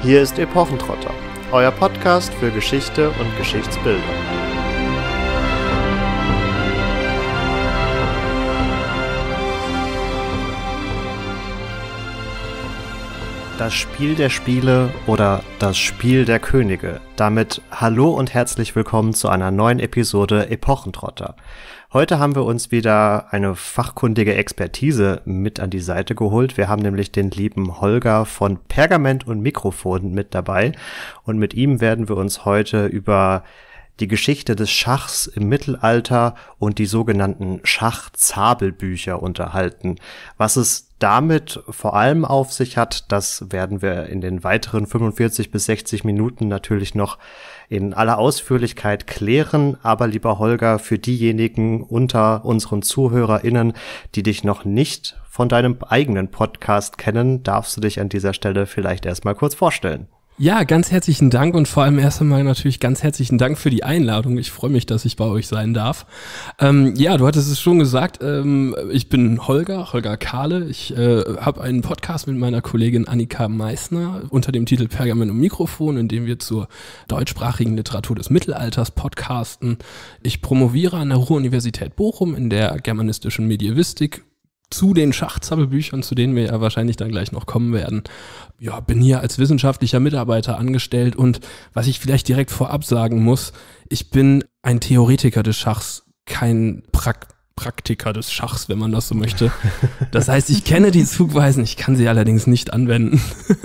Hier ist Epochentrotter, euer Podcast für Geschichte und Geschichtsbildung. Das Spiel der Spiele oder das Spiel der Könige. Damit hallo und herzlich willkommen zu einer neuen Episode Epochentrotter. Heute haben wir uns wieder eine fachkundige Expertise mit an die Seite geholt. Wir haben nämlich den lieben Holger von Pergament und Mikrofon mit dabei. Und mit ihm werden wir uns heute über die Geschichte des Schachs im Mittelalter und die sogenannten Schachzabelbücher unterhalten. Was es damit vor allem auf sich hat, das werden wir in den weiteren 45 bis 60 Minuten natürlich noch in aller Ausführlichkeit klären. Aber lieber Holger, für diejenigen unter unseren ZuhörerInnen, die dich noch nicht von deinem eigenen Podcast kennen, darfst du dich an dieser Stelle vielleicht erstmal kurz vorstellen. Ja, ganz herzlichen Dank und vor allem erst einmal natürlich ganz herzlichen Dank für die Einladung. Ich freue mich, dass ich bei euch sein darf. Ja, du hattest es schon gesagt, ich bin Holger Kahle. Ich habe einen Podcast mit meiner Kollegin Annika Meissner unter dem Titel Pergament und Mikrofon, in dem wir zur deutschsprachigen Literatur des Mittelalters podcasten. Ich promoviere an der Ruhr-Universität Bochum in der germanistischen Medievistik zu den Schachzabelbüchern, zu denen wir ja wahrscheinlich dann gleich noch kommen werden. Ja, bin hier als wissenschaftlicher Mitarbeiter angestellt und was ich vielleicht direkt vorab sagen muss, ich bin ein Theoretiker des Schachs, kein Praktiker des Schachs, wenn man das so möchte. Das heißt, ich kenne die Zugweisen, ich kann sie allerdings nicht anwenden.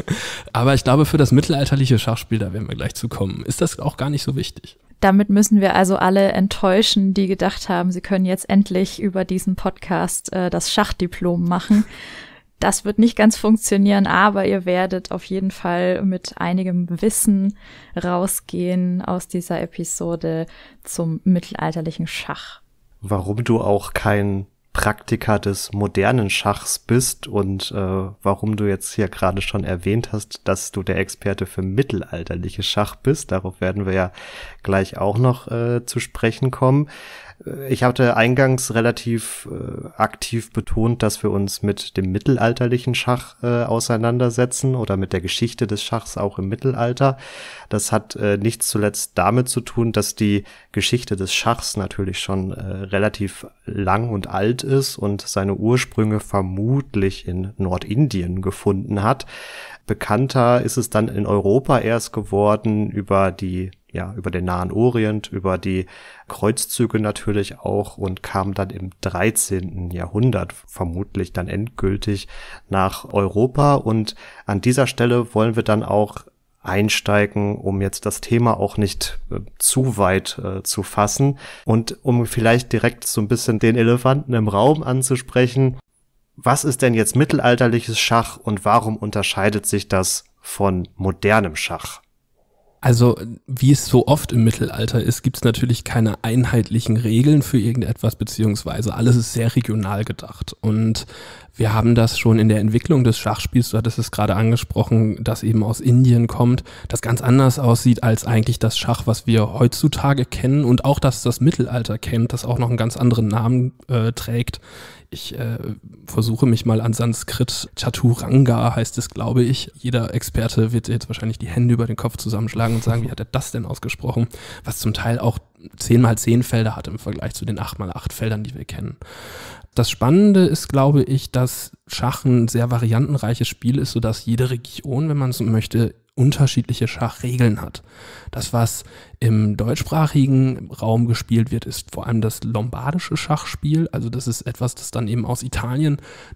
Aber ich glaube, für das mittelalterliche Schachspiel, da werden wir gleich zu kommen, ist das auch gar nicht so wichtig. Damit müssen wir also alle enttäuschen, die gedacht haben, sie können jetzt endlich über diesen Podcast das Schachdiplom machen. Das wird nicht ganz funktionieren, aber ihr werdet auf jeden Fall mit einigem Wissen rausgehen aus dieser Episode zum mittelalterlichen Schach. Warum du auch kein Praktiker des modernen Schachs bist und warum du jetzt hier gerade schon erwähnt hast, dass du der Experte für mittelalterliches Schach bist. Darauf werden wir ja gleich auch noch zu sprechen kommen. Ich hatte eingangs relativ aktiv betont, dass wir uns mit dem mittelalterlichen Schach auseinandersetzen oder mit der Geschichte des Schachs auch im Mittelalter. Das hat nicht zuletzt damit zu tun, dass die Geschichte des Schachs natürlich schon relativ lang und alt ist und seine Ursprünge vermutlich in Nordindien gefunden hat. Bekannter ist es dann in Europa erst geworden über den Nahen Orient, über die Kreuzzüge natürlich auch und kam dann im 13. Jahrhundert vermutlich dann endgültig nach Europa. Und an dieser Stelle wollen wir dann auch einsteigen, um jetzt das Thema auch nicht zu weit zu fassen und um vielleicht direkt so ein bisschen den Elefanten im Raum anzusprechen. Was ist denn jetzt mittelalterliches Schach und warum unterscheidet sich das von modernem Schach? Also, wie es so oft im Mittelalter ist, gibt es natürlich keine einheitlichen Regeln für irgendetwas, beziehungsweise alles ist sehr regional gedacht. Und wir haben das schon in der Entwicklung des Schachspiels, du hattest es gerade angesprochen, das eben aus Indien kommt, das ganz anders aussieht als eigentlich das Schach, was wir heutzutage kennen und auch das Mittelalter kennt, das auch noch einen ganz anderen Namen trägt. Ich versuche mich mal an Sanskrit, Chaturanga heißt es, glaube ich. Jeder Experte wird jetzt wahrscheinlich die Hände über den Kopf zusammenschlagen und sagen, wie hat er das denn ausgesprochen? Was zum Teil auch 10x10 Felder hat im Vergleich zu den 8x8 Feldern, die wir kennen. Das Spannende ist, glaube ich, dass Schach ein sehr variantenreiches Spiel ist, sodass jede Region, wenn man so möchte, unterschiedliche Schachregeln hat. Das, was im deutschsprachigen Raum gespielt wird, ist vor allem das lombardische Schachspiel. Also das ist etwas, das dann eben aus Italien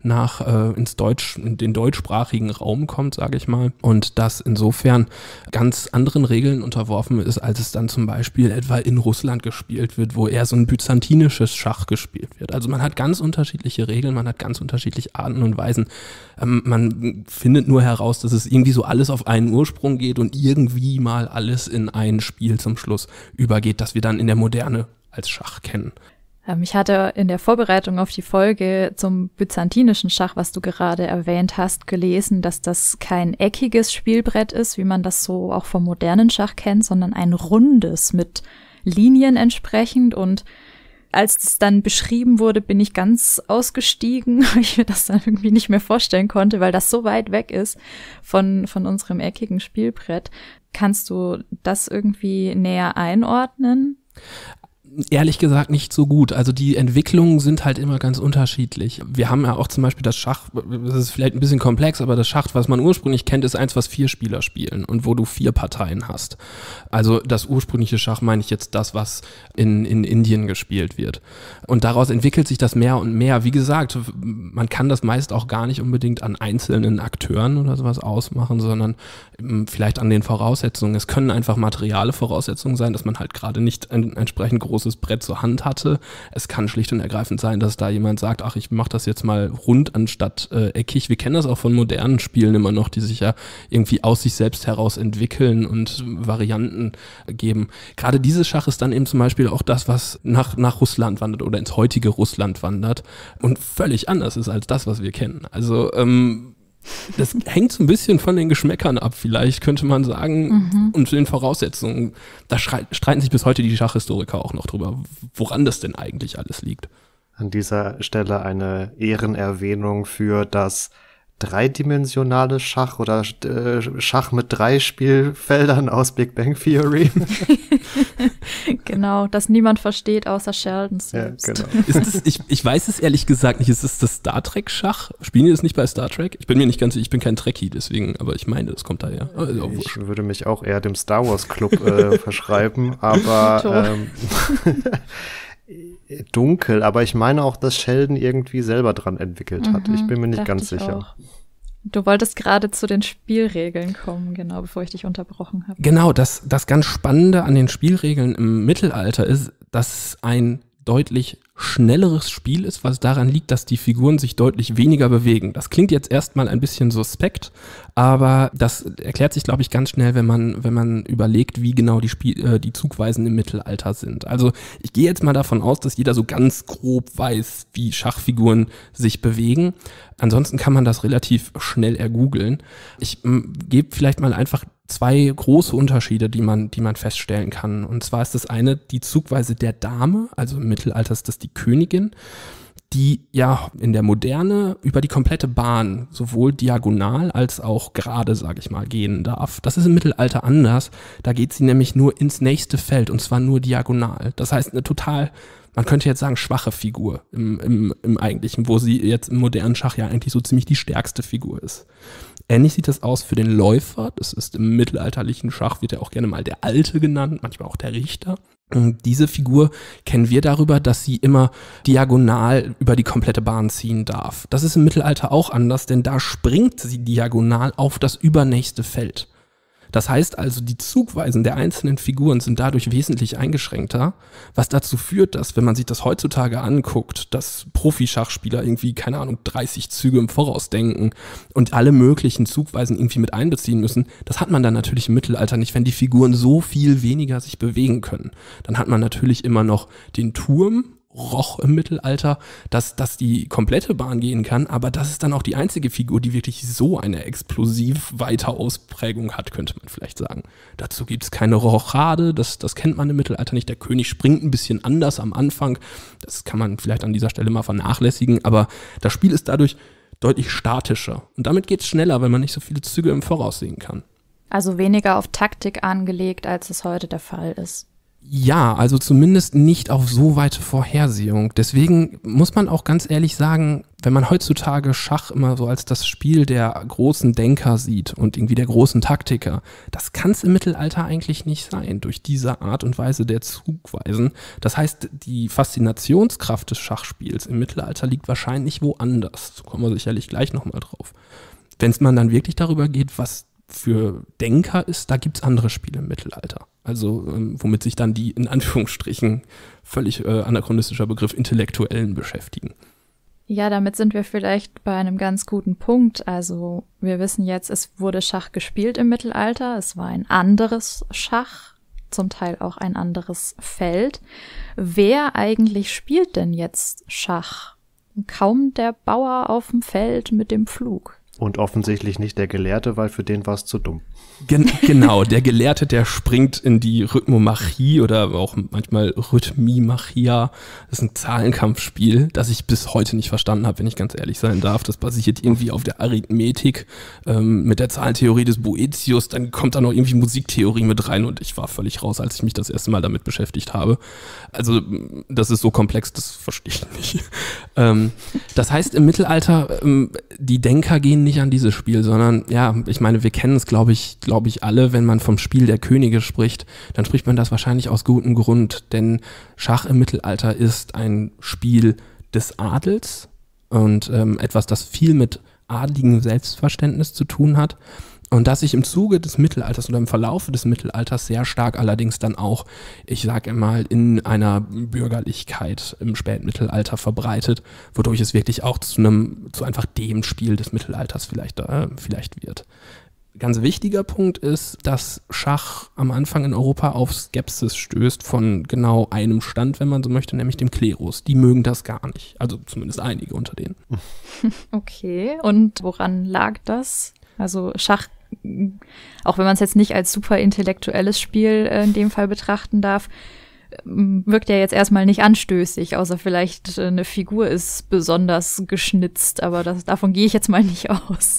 in den deutschsprachigen Raum kommt, sage ich mal. Und das insofern ganz anderen Regeln unterworfen ist, als es dann zum Beispiel etwa in Russland gespielt wird, wo eher so ein byzantinisches Schach gespielt wird. Also man hat ganz unterschiedliche Regeln, man hat ganz unterschiedliche Arten und Weisen. Man findet nur heraus, dass es irgendwie so alles auf einen Ursprung geht und irgendwie mal alles in ein Spiel zum Schluss übergeht, das wir dann in der Moderne als Schach kennen. Ich hatte in der Vorbereitung auf die Folge zum byzantinischen Schach, was du gerade erwähnt hast, gelesen, dass das kein eckiges Spielbrett ist, wie man das so auch vom modernen Schach kennt, sondern ein rundes mit Linien entsprechend. Und als es dann beschrieben wurde, bin ich ganz ausgestiegen, weil ich mir das dann irgendwie nicht mehr vorstellen konnte, weil das so weit weg ist von unserem eckigen Spielbrett. Kannst du das irgendwie näher einordnen? Ehrlich gesagt nicht so gut. Also die Entwicklungen sind halt immer ganz unterschiedlich. Wir haben ja auch zum Beispiel das Schach, das ist vielleicht ein bisschen komplex, aber das Schach, was man ursprünglich kennt, ist eins, was 4 Spieler spielen und wo du 4 Parteien hast. Also das ursprüngliche Schach meine ich jetzt das, was in Indien gespielt wird. Und daraus entwickelt sich das mehr und mehr. Wie gesagt, man kann das meist auch gar nicht unbedingt an einzelnen Akteuren oder sowas ausmachen, sondern vielleicht an den Voraussetzungen. Es können einfach materielle Voraussetzungen sein, dass man halt gerade nicht ein entsprechend großes Brett zur Hand hatte. Es kann schlicht und ergreifend sein, dass da jemand sagt, ach, ich mache das jetzt mal rund anstatt eckig. Wir kennen das auch von modernen Spielen immer noch, die sich ja irgendwie aus sich selbst heraus entwickeln und Varianten geben. Gerade dieses Schach ist dann eben zum Beispiel auch das, was nach Russland wandert oder ins heutige Russland wandert und völlig anders ist als das, was wir kennen. Also das hängt so ein bisschen von den Geschmäckern ab, vielleicht könnte man sagen, und den Voraussetzungen. Da streiten sich bis heute die Schachhistoriker auch noch drüber, woran das denn eigentlich alles liegt. An dieser Stelle eine Ehrenerwähnung für das dreidimensionale Schach oder Schach mit 3 Spielfeldern aus Big Bang Theory. Genau, das niemand versteht, außer Sheldon selbst. Ja, genau. Ist das, ich weiß es ehrlich gesagt nicht, ist es das Star Trek Schach? Spielen die das nicht bei Star Trek? Ich bin mir nicht ganz sicher, ich bin kein Trekkie, deswegen, aber ich meine, das kommt daher. Also ich würde mich auch eher dem Star Wars Club verschreiben, aber dunkel, aber ich meine auch, dass Sheldon irgendwie selber dran entwickelt hat. Ich bin mir nicht ganz sicher. Auch. Du wolltest gerade zu den Spielregeln kommen, genau, bevor ich dich unterbrochen habe. Genau, das ganz Spannende an den Spielregeln im Mittelalter ist, dass ein deutlich schnelleres Spiel ist, was daran liegt, dass die Figuren sich deutlich weniger bewegen. Das klingt jetzt erstmal ein bisschen suspekt, aber das erklärt sich, glaube ich, ganz schnell, wenn man überlegt, wie genau die Zugweisen im Mittelalter sind. Also ich gehe jetzt mal davon aus, dass jeder so ganz grob weiß, wie Schachfiguren sich bewegen. Ansonsten kann man das relativ schnell ergoogeln. Ich gebe vielleicht mal einfach 2 große Unterschiede, die man feststellen kann. Und zwar ist das eine die Zugweise der Dame, also im Mittelalter ist das die Königin, die ja in der Moderne über die komplette Bahn sowohl diagonal als auch gerade, sage ich mal, gehen darf. Das ist im Mittelalter anders. Da geht sie nämlich nur ins nächste Feld und zwar nur diagonal. Das heißt, eine total, man könnte jetzt sagen, schwache Figur im Eigentlichen, wo sie jetzt im modernen Schach ja eigentlich so ziemlich die stärkste Figur ist. Ähnlich sieht das aus für den Läufer. Das ist im mittelalterlichen Schach, wird ja auch gerne mal der Alte genannt, manchmal auch der Richter. Und diese Figur kennen wir darüber, dass sie immer diagonal über die komplette Bahn ziehen darf. Das ist im Mittelalter auch anders, denn da springt sie diagonal auf das übernächste Feld. Das heißt also, die Zugweisen der einzelnen Figuren sind dadurch wesentlich eingeschränkter, was dazu führt, dass, wenn man sich das heutzutage anguckt, dass Profischachspieler irgendwie, keine Ahnung, 30 Züge im Voraus denken und alle möglichen Zugweisen irgendwie mit einbeziehen müssen, das hat man dann natürlich im Mittelalter nicht, wenn die Figuren so viel weniger sich bewegen können. Dann hat man natürlich immer noch den Turm, Roch im Mittelalter, dass die komplette Bahn gehen kann, aber das ist dann auch die einzige Figur, die wirklich so eine explosiv weite Ausprägung hat, könnte man vielleicht sagen. Dazu gibt es keine Rochade, das kennt man im Mittelalter nicht. Der König springt ein bisschen anders am Anfang, das kann man vielleicht an dieser Stelle mal vernachlässigen, aber das Spiel ist dadurch deutlich statischer und damit geht es schneller, weil man nicht so viele Züge im Voraus sehen kann. Also weniger auf Taktik angelegt, als es heute der Fall ist. Ja, also zumindest nicht auf so weite Vorhersehung. Deswegen muss man auch ganz ehrlich sagen, wenn man heutzutage Schach immer so als das Spiel der großen Denker sieht und irgendwie der großen Taktiker, das kann es im Mittelalter eigentlich nicht sein, durch diese Art und Weise der Zugweisen. Das heißt, die Faszinationskraft des Schachspiels im Mittelalter liegt wahrscheinlich woanders. So kommen wir sicherlich gleich nochmal drauf. Wenn es man dann wirklich darüber geht, was für Denker ist, da gibt es andere Spiele im Mittelalter. Also womit sich dann die, in Anführungsstrichen, völlig anachronistischer Begriff Intellektuellen beschäftigen. Ja, damit sind wir vielleicht bei einem ganz guten Punkt. Also wir wissen jetzt, es wurde Schach gespielt im Mittelalter. Es war ein anderes Schach, zum Teil auch ein anderes Feld. Wer eigentlich spielt denn jetzt Schach? Kaum der Bauer auf dem Feld mit dem Pflug. Und offensichtlich nicht der Gelehrte, weil für den war es zu dumm. Genau, der Gelehrte, der springt in die Rhythmomachie oder auch manchmal Rhythmimachia. Das ist ein Zahlenkampfspiel, das ich bis heute nicht verstanden habe, wenn ich ganz ehrlich sein darf. Das basiert irgendwie auf der Arithmetik mit der Zahlentheorie des Boëthius. Dann kommt da noch irgendwie Musiktheorie mit rein und ich war völlig raus, als ich mich das erste Mal damit beschäftigt habe. Also das ist so komplex, das verstehe ich nicht. Das heißt, im Mittelalter, die Denker gehen nicht an dieses Spiel, sondern ja, ich meine, wir kennen es, glaube ich alle, wenn man vom Spiel der Könige spricht, dann spricht man das wahrscheinlich aus gutem Grund, denn Schach im Mittelalter ist ein Spiel des Adels und etwas, das viel mit adligem Selbstverständnis zu tun hat und das sich im Zuge des Mittelalters oder im Verlaufe des Mittelalters sehr stark allerdings dann auch, ich sage mal, in einer Bürgerlichkeit im Spätmittelalter verbreitet, wodurch es wirklich auch zu einfach dem Spiel des Mittelalters vielleicht wird. Ganz wichtiger Punkt ist, dass Schach am Anfang in Europa auf Skepsis stößt von genau einem Stand, wenn man so möchte, nämlich dem Klerus. Die mögen das gar nicht, also zumindest einige unter denen. Okay, und woran lag das? Also Schach, auch wenn man es jetzt nicht als super intellektuelles Spiel in dem Fall betrachten darf, wirkt ja jetzt erstmal nicht anstößig, außer vielleicht eine Figur ist besonders geschnitzt, aber davon gehe ich jetzt mal nicht aus.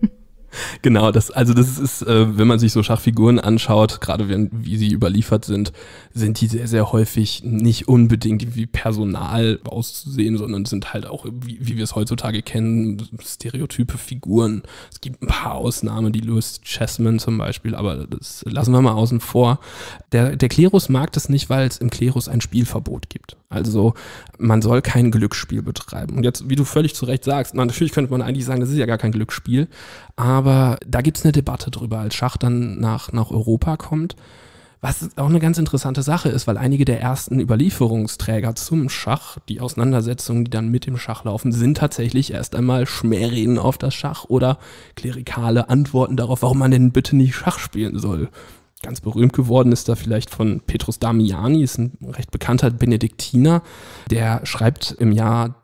Genau, das ist, wenn man sich so Schachfiguren anschaut, gerade wie sie überliefert sind die sehr, sehr häufig nicht unbedingt wie Personal auszusehen, sondern sind halt auch, wie wir es heutzutage kennen, stereotype Figuren. Es gibt ein paar Ausnahmen, die Louis Chessman zum Beispiel, aber das lassen wir mal außen vor. Der Klerus mag das nicht, weil es im Klerus ein Spielverbot gibt. Also man soll kein Glücksspiel betreiben. Und jetzt, wie du völlig zu Recht sagst, natürlich könnte man eigentlich sagen, das ist ja gar kein Glücksspiel, aber da gibt es eine Debatte drüber, als Schach dann nach Europa kommt, was auch eine ganz interessante Sache ist, weil einige der ersten Überlieferungsträger zum Schach, die Auseinandersetzungen, die dann mit dem Schach laufen, sind tatsächlich erst einmal Schmähreden auf das Schach oder klerikale Antworten darauf, warum man denn bitte nicht Schach spielen soll. Ganz berühmt geworden ist da vielleicht von Petrus Damiani, ist ein recht bekannter Benediktiner, der schreibt im Jahr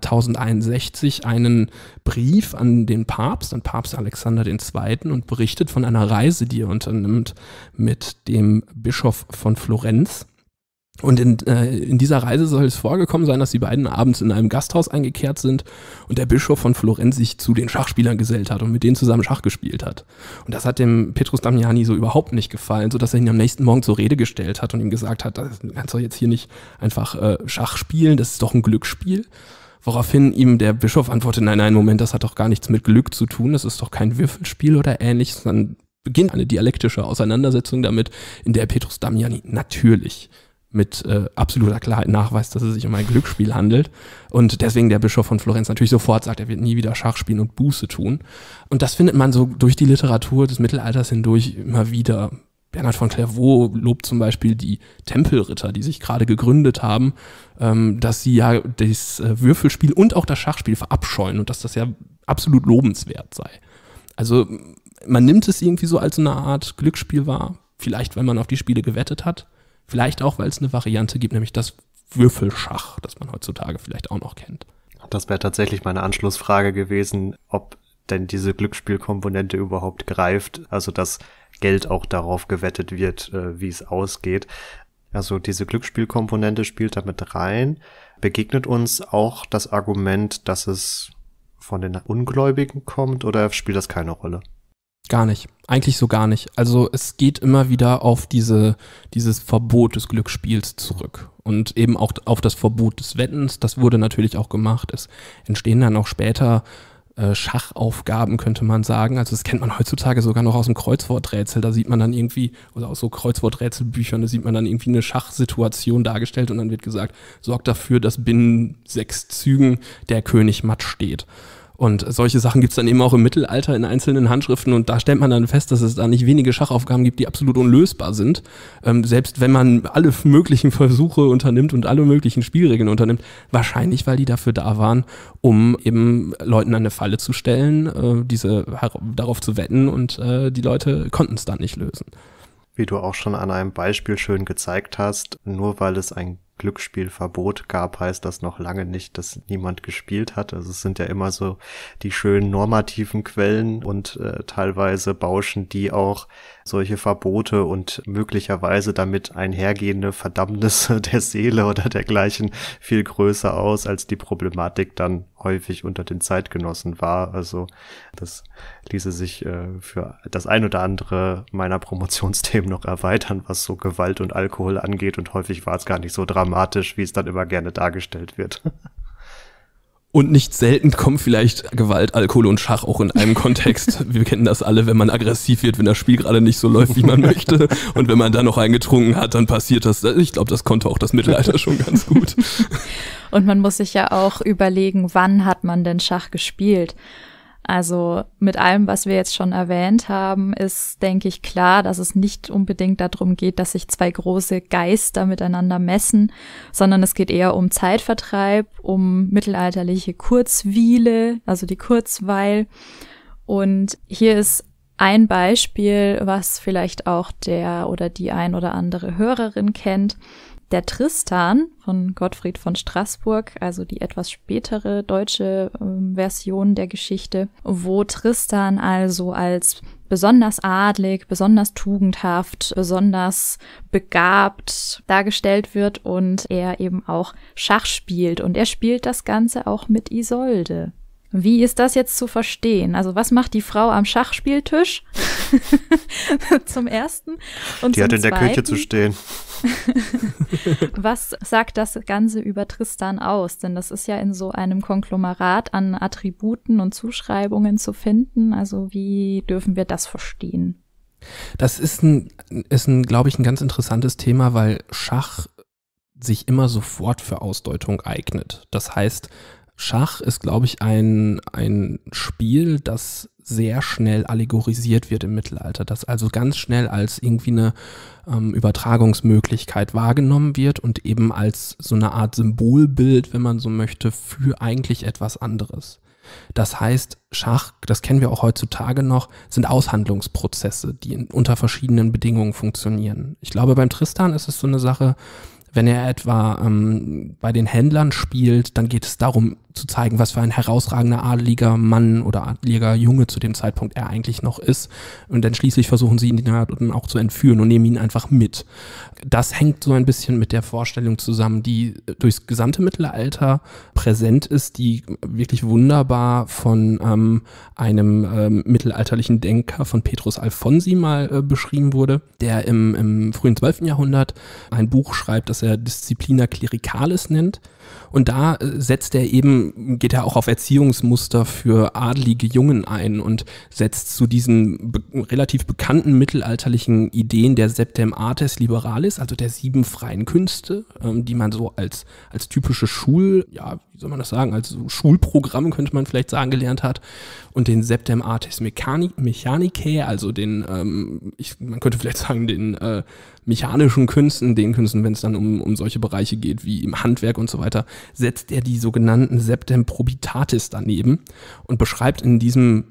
1061 einen Brief an den Papst, an Papst Alexander II. Und berichtet von einer Reise, die er unternimmt mit dem Bischof von Florenz. Und in dieser Reise soll es vorgekommen sein, dass die beiden abends in einem Gasthaus eingekehrt sind und der Bischof von Florenz sich zu den Schachspielern gesellt hat und mit denen zusammen Schach gespielt hat. Und das hat dem Petrus Damiani so überhaupt nicht gefallen, sodass er ihn am nächsten Morgen zur Rede gestellt hat und ihm gesagt hat, du kannst doch jetzt hier nicht einfach Schach spielen, das ist doch ein Glücksspiel. Woraufhin ihm der Bischof antwortet, nein, Moment, das hat doch gar nichts mit Glück zu tun, das ist doch kein Würfelspiel oder ähnliches. Dann beginnt eine dialektische Auseinandersetzung damit, in der Petrus Damiani natürlich mit absoluter Klarheit nachweist, dass es sich um ein Glücksspiel handelt und deswegen der Bischof von Florenz natürlich sofort sagt, er wird nie wieder Schach spielen und Buße tun. Und das findet man so durch die Literatur des Mittelalters hindurch immer wieder. Bernhard von Clairvaux lobt zum Beispiel die Tempelritter, die sich gerade gegründet haben, dass sie ja das Würfelspiel und auch das Schachspiel verabscheuen und dass das ja absolut lobenswert sei. Also man nimmt es irgendwie so als eine Art Glücksspiel wahr, vielleicht weil man auf die Spiele gewettet hat, vielleicht auch, weil es eine Variante gibt, nämlich das Würfelschach, das man heutzutage vielleicht auch noch kennt. Das wäre tatsächlich meine Anschlussfrage gewesen, ob denn diese Glücksspielkomponente überhaupt greift, also dass Geld auch darauf gewettet wird, wie es ausgeht. Also diese Glücksspielkomponente spielt da mit rein. Begegnet uns auch das Argument, dass es von den Ungläubigen kommt, oder spielt das keine Rolle? Gar nicht. Eigentlich so gar nicht. Also es geht immer wieder auf dieses Verbot des Glücksspiels zurück und eben auch auf das Verbot des Wettens. Das wurde natürlich auch gemacht. Es entstehen dann auch später Schachaufgaben, könnte man sagen. Also das kennt man heutzutage sogar noch aus dem Kreuzworträtsel. Da sieht man dann irgendwie, oder aus so Kreuzworträtselbüchern, da sieht man dann irgendwie eine Schachsituation dargestellt und dann wird gesagt, sorgt dafür, dass binnen 6 Zügen der König matt steht. Und solche Sachen gibt's dann eben auch im Mittelalter in einzelnen Handschriften und da stellt man dann fest, dass es da nicht wenige Schachaufgaben gibt, die absolut unlösbar sind. Selbst wenn man alle möglichen Versuche unternimmt und alle möglichen Spielregeln unternimmt, wahrscheinlich, weil die dafür da waren, um eben Leuten eine Falle zu stellen, darauf zu wetten und die Leute konnten es dann nicht lösen. Wie du auch schon an einem Beispiel schön gezeigt hast, nur weil es ein Glücksspielverbot gab, heißt das noch lange nicht, dass niemand gespielt hat. Also es sind ja immer so die schönen normativen Quellen und teilweise bauschen die auch solche Verbote und möglicherweise damit einhergehende Verdammnisse der Seele oder dergleichen viel größer aus, als die Problematik dann häufig unter den Zeitgenossen war. Also das ließe sich für das ein oder andere meiner Promotionsthemen noch erweitern, was so Gewalt und Alkohol angeht, und häufig war es gar nicht so dramatisch, wie es dann immer gerne dargestellt wird. Und nicht selten kommen vielleicht Gewalt, Alkohol und Schach auch in einem Kontext. Wir kennen das alle, wenn man aggressiv wird, wenn das Spiel gerade nicht so läuft, wie man möchte. Und wenn man dann noch eingetrunken hat, dann passiert das. Ich glaube, das konnte auch das Mittelalter schon ganz gut. Und man muss sich ja auch überlegen, wann hat man denn Schach gespielt? Also mit allem, was wir jetzt schon erwähnt haben, ist, denke ich, klar, dass es nicht unbedingt darum geht, dass sich zwei große Geister miteinander messen, sondern es geht eher um Zeitvertreib, um mittelalterliche Kurzwiele, also die Kurzweil. Und hier ist ein Beispiel, was vielleicht auch der oder die ein oder andere Hörerin kennt. Der Tristan von Gottfried von Straßburg, also die etwas spätere deutsche Version der Geschichte, wo Tristan also als besonders adlig, besonders tugendhaft, besonders begabt dargestellt wird und er eben auch Schach spielt. Und er spielt das Ganze auch mit Isolde. Wie ist das jetzt zu verstehen? Also was macht die Frau am Schachspieltisch? Zum Ersten. Und die hat in der Küche zu stehen. Was sagt das Ganze über Tristan aus? Denn das ist ja in so einem Konglomerat an Attributen und Zuschreibungen zu finden. Also wie dürfen wir das verstehen? Das ist glaube ich, ein ganz interessantes Thema, weil Schach sich immer sofort für Ausdeutung eignet. Das heißt, Schach ist, glaube ich, ein Spiel, das sehr schnell allegorisiert wird im Mittelalter, das also ganz schnell als irgendwie eine Übertragungsmöglichkeit wahrgenommen wird und eben als so eine Art Symbolbild, wenn man so möchte, für eigentlich etwas anderes. Das heißt, Schach, das kennen wir auch heutzutage noch, sind Aushandlungsprozesse, die unter verschiedenen Bedingungen funktionieren. Ich glaube, beim Tristan ist es so eine Sache, wenn er etwa bei den Händlern spielt, dann geht es darum zu zeigen, was für ein herausragender adeliger Mann oder adeliger Junge zu dem Zeitpunkt er eigentlich noch ist. Und dann schließlich versuchen sie ihn dann auch zu entführen und nehmen ihn einfach mit. Das hängt so ein bisschen mit der Vorstellung zusammen, die durchs gesamte Mittelalter präsent ist, die wirklich wunderbar von einem mittelalterlichen Denker von Petrus Alfonsi mal beschrieben wurde, der im frühen 12. Jahrhundert ein Buch schreibt, das er Disciplina Clericalis nennt. Und da geht er auch auf Erziehungsmuster für adelige Jungen ein und setzt zu diesen relativ bekannten mittelalterlichen Ideen der Septem Artes Liberalis, also der 7 freien Künste, die man so als typische als Schulprogramm könnte man vielleicht sagen, gelernt hat, und den Septem Artes Mechanicae, also man könnte vielleicht sagen, den mechanischen Künsten, den Künsten, wenn es dann um solche Bereiche geht wie im Handwerk und so weiter, setzt er die sogenannten Septem Probitatis daneben und beschreibt in diesen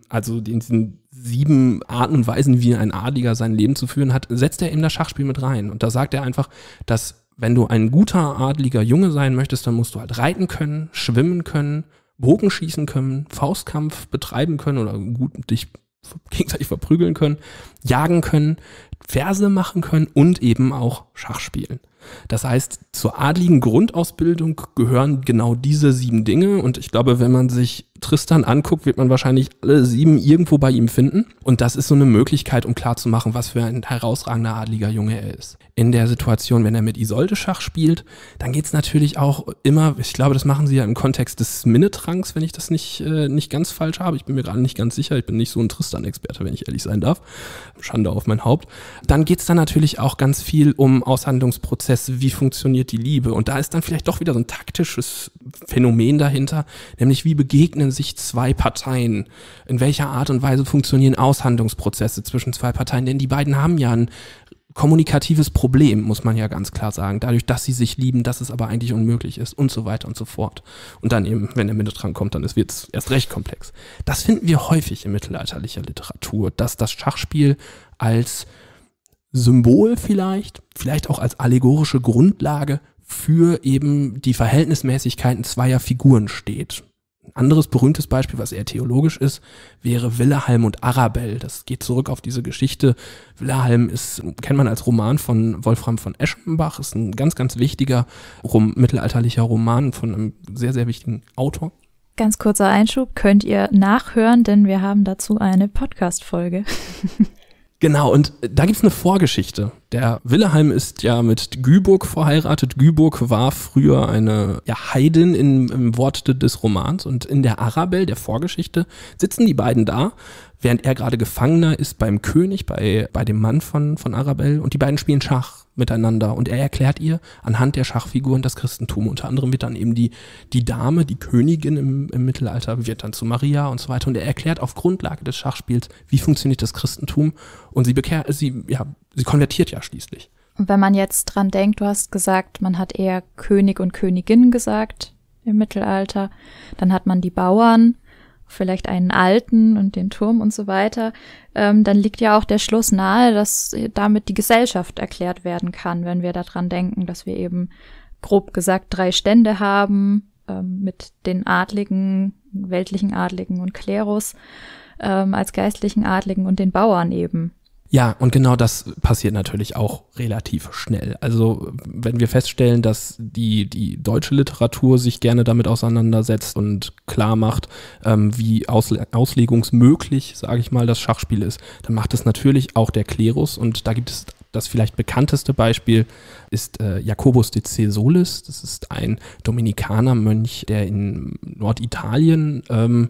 7 Arten und Weisen, wie ein Adliger sein Leben zu führen hat, setzt er eben das Schachspiel mit rein. Und da sagt er einfach, dass wenn du ein guter adliger Junge sein möchtest, dann musst du halt reiten können, schwimmen können, Bogen schießen können, Faustkampf betreiben können oder gut dich gegenseitig verprügeln können, jagen können, Verse machen können und eben auch Schach spielen. Das heißt, zur adligen Grundausbildung gehören genau diese 7 Dinge, und ich glaube, wenn man sich Tristan anguckt, wird man wahrscheinlich alle 7 irgendwo bei ihm finden, und das ist so eine Möglichkeit, um klarzumachen, was für ein herausragender adliger Junge er ist. In der Situation, wenn er mit Isolde Schach spielt, dann geht es natürlich auch immer, ich glaube, das machen sie ja im Kontext des Minnetranks, wenn ich das nicht ganz falsch habe, ich bin mir gerade nicht ganz sicher, ich bin nicht so ein Tristan-Experte, wenn ich ehrlich sein darf, Schande auf mein Haupt. Dann geht es dann natürlich auch ganz viel um Aushandlungsprozesse, wie funktioniert die Liebe, und da ist dann vielleicht doch wieder so ein taktisches Phänomen dahinter, nämlich wie begegnen sich zwei Parteien, in welcher Art und Weise funktionieren Aushandlungsprozesse zwischen zwei Parteien, denn die beiden haben ja ein kommunikatives Problem, muss man ja ganz klar sagen, dadurch, dass sie sich lieben, dass es aber eigentlich unmöglich ist und so weiter und so fort. Und dann eben, wenn der Minnetrank kommt, dann wird es erst recht komplex. Das finden wir häufig in mittelalterlicher Literatur, dass das Schachspiel als Symbol vielleicht auch als allegorische Grundlage für eben die Verhältnismäßigkeiten zweier Figuren steht. Ein anderes berühmtes Beispiel, was eher theologisch ist, wäre Willehalm und Arabell. Das geht zurück auf diese Geschichte. Willehalm kennt man als Roman von Wolfram von Eschenbach, ist ein ganz, ganz wichtiger mittelalterlicher Roman von einem sehr, sehr wichtigen Autor. Ganz kurzer Einschub, könnt ihr nachhören, denn wir haben dazu eine Podcast-Folge. Genau, und da gibt's eine Vorgeschichte. Der Willehalm ist ja mit Güburg verheiratet. Güburg war früher eine Heidin im Worte des Romans. Und in der Arabell, der Vorgeschichte, sitzen die beiden da, während er gerade Gefangener ist beim König, bei dem Mann von Arabell. Und die beiden spielen Schach miteinander. Und er erklärt ihr anhand der Schachfiguren das Christentum. Unter anderem wird dann eben die Dame, die Königin im Mittelalter, wird dann zu Maria und so weiter. Und er erklärt auf Grundlage des Schachspiels, wie funktioniert das Christentum. Und sie konvertiert ja schließlich. Und wenn man jetzt dran denkt, du hast gesagt, man hat eher König und Königin gesagt im Mittelalter. Dann hat man die Bauern, vielleicht einen Alten und den Turm und so weiter. Dann liegt ja auch der Schluss nahe, dass damit die Gesellschaft erklärt werden kann, wenn wir daran denken, dass wir eben grob gesagt 3 Stände haben, mit den Adligen, weltlichen Adligen und Klerus, als geistlichen Adligen und den Bauern eben. Ja, und genau das passiert natürlich auch relativ schnell. Also wenn wir feststellen, dass die deutsche Literatur sich gerne damit auseinandersetzt und klar macht, wie auslegungsmöglich, sage ich mal, das Schachspiel ist, dann macht es natürlich auch der Klerus. Und da gibt es das vielleicht bekannteste Beispiel, ist Jacobus de Cesolis. Das ist ein Dominikanermönch, der in Norditalien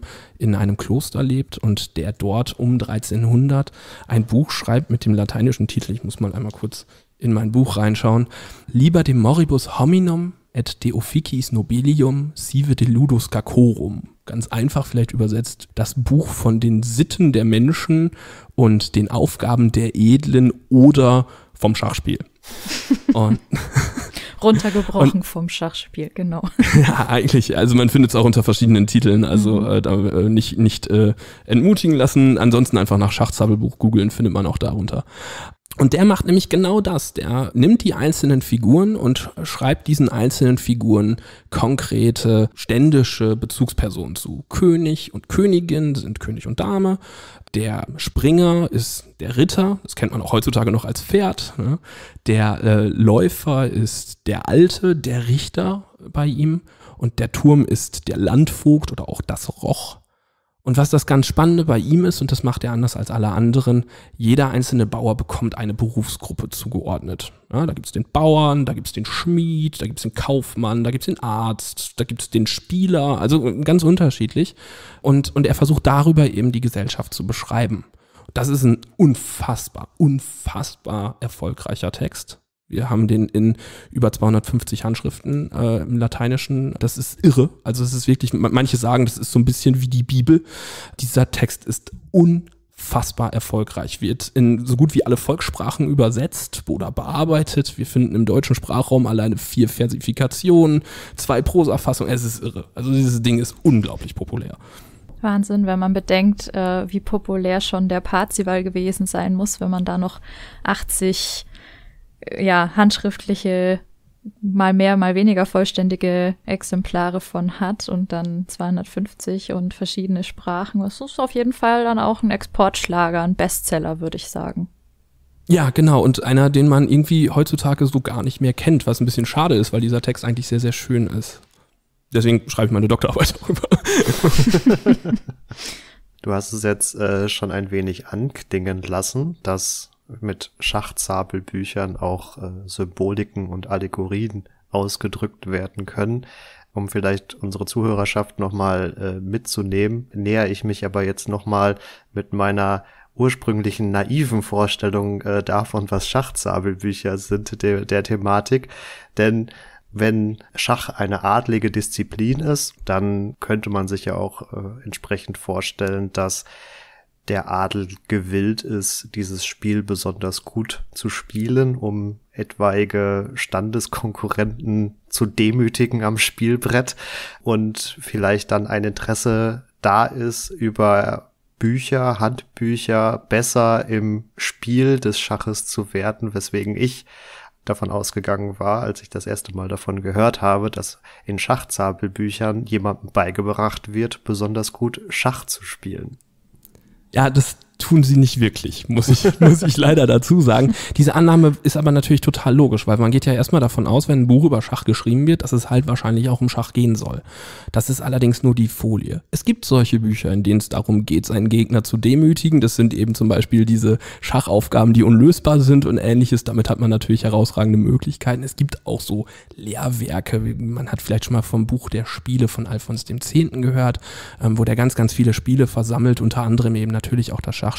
in einem Kloster lebt und der dort um 1300 ein Buch schreibt mit dem lateinischen Titel, ich muss mal einmal kurz in mein Buch reinschauen, Liber de moribus hominum et de officiis nobelium sive de ludus cacorum. Ganz einfach vielleicht übersetzt, das Buch von den Sitten der Menschen und den Aufgaben der Edlen oder vom Schachspiel. Und runtergebrochen vom Schachspiel, genau. Ja, eigentlich. Also man findet es auch unter verschiedenen Titeln. Also nicht entmutigen lassen. Ansonsten einfach nach Schachzauberbuch googeln, findet man auch darunter. Und der macht nämlich genau das. Der nimmt die einzelnen Figuren und schreibt diesen einzelnen Figuren konkrete ständische Bezugspersonen zu. König und Königin sind König und Dame. Der Springer ist der Ritter, das kennt man auch heutzutage noch als Pferd. Ne? Der Läufer ist der Alte, der Richter bei ihm. Und der Turm ist der Landvogt oder auch das Roch. Und was das ganz Spannende bei ihm ist, und das macht er anders als alle anderen, jeder einzelne Bauer bekommt eine Berufsgruppe zugeordnet. Ja, da gibt's den Bauern, da gibt's den Schmied, da gibt's den Kaufmann, da gibt's den Arzt, da gibt's den Spieler, also ganz unterschiedlich. Und er versucht darüber eben die Gesellschaft zu beschreiben. Das ist ein unfassbar erfolgreicher Text. Wir haben den in über 250 Handschriften im Lateinischen. Das ist irre. Also es ist wirklich, manche sagen, das ist so ein bisschen wie die Bibel. Dieser Text ist unfassbar erfolgreich. Wird in so gut wie alle Volkssprachen übersetzt oder bearbeitet. Wir finden im deutschen Sprachraum alleine 4 Versifikationen, 2 Prosafassungen. Es ist irre. Also dieses Ding ist unglaublich populär. Wahnsinn, wenn man bedenkt, wie populär schon der Parzival gewesen sein muss, wenn man da noch 80 handschriftliche, mal mehr, mal weniger vollständige Exemplare von hat und dann 250 und verschiedene Sprachen. Das ist auf jeden Fall dann auch ein Exportschlager, ein Bestseller, würde ich sagen. Ja, genau. Und einer, den man irgendwie heutzutage so gar nicht mehr kennt, was ein bisschen schade ist, weil dieser Text eigentlich sehr, sehr schön ist. Deswegen schreibe ich meine Doktorarbeit darüber. Du hast es jetzt schon ein wenig anklingen lassen, dass mit Schachzabelbüchern auch Symboliken und Allegorien ausgedrückt werden können. Um vielleicht unsere Zuhörerschaft nochmal mitzunehmen, nähere ich mich aber jetzt nochmal mit meiner ursprünglichen naiven Vorstellung davon, was Schachzabelbücher sind, der Thematik. Denn wenn Schach eine adlige Disziplin ist, dann könnte man sich ja auch entsprechend vorstellen, dass der Adel gewillt ist, dieses Spiel besonders gut zu spielen, um etwaige Standeskonkurrenten zu demütigen am Spielbrett und vielleicht dann ein Interesse da ist, über Bücher, Handbücher besser im Spiel des Schaches zu werden, weswegen ich davon ausgegangen war, als ich das erste Mal davon gehört habe, dass in Schachzabelbüchern jemandem beigebracht wird, besonders gut Schach zu spielen. Ja, das tun sie nicht wirklich, muss ich leider dazu sagen. Diese Annahme ist aber natürlich total logisch, weil man geht ja erstmal davon aus, wenn ein Buch über Schach geschrieben wird, dass es halt wahrscheinlich auch um Schach gehen soll. Das ist allerdings nur die Folie. Es gibt solche Bücher, in denen es darum geht, seinen Gegner zu demütigen. Das sind eben zum Beispiel diese Schachaufgaben, die unlösbar sind und ähnliches. Damit hat man natürlich herausragende Möglichkeiten. Es gibt auch so Lehrwerke. Man hat vielleicht schon mal vom Buch der Spiele von Alfons X. gehört, wo der ganz, ganz viele Spiele versammelt, unter anderem eben natürlich auch das Schachspiel.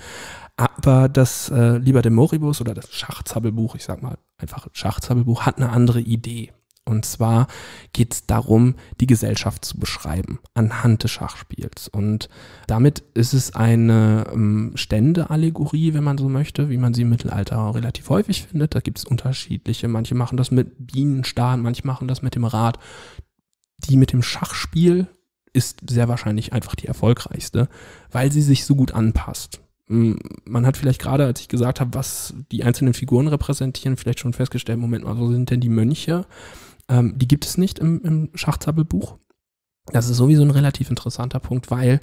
Aber das Liber de Moribus oder das Schachzabelbuch, ich sag mal einfach Schachzabelbuch, hat eine andere Idee. Und zwar geht es darum, die Gesellschaft zu beschreiben anhand des Schachspiels. Und damit ist es eine Ständeallegorie, wenn man so möchte, wie man sie im Mittelalter relativ häufig findet. Da gibt es unterschiedliche. Manche machen das mit Bienenstarren, manche machen das mit dem Rad. Die mit dem Schachspiel ist sehr wahrscheinlich einfach die erfolgreichste, weil sie sich so gut anpasst. Man hat vielleicht gerade, als ich gesagt habe, was die einzelnen Figuren repräsentieren, vielleicht schon festgestellt, Moment mal, wo sind denn die Mönche? Die gibt es nicht im Schachzabelbuch. Das ist sowieso ein relativ interessanter Punkt, weil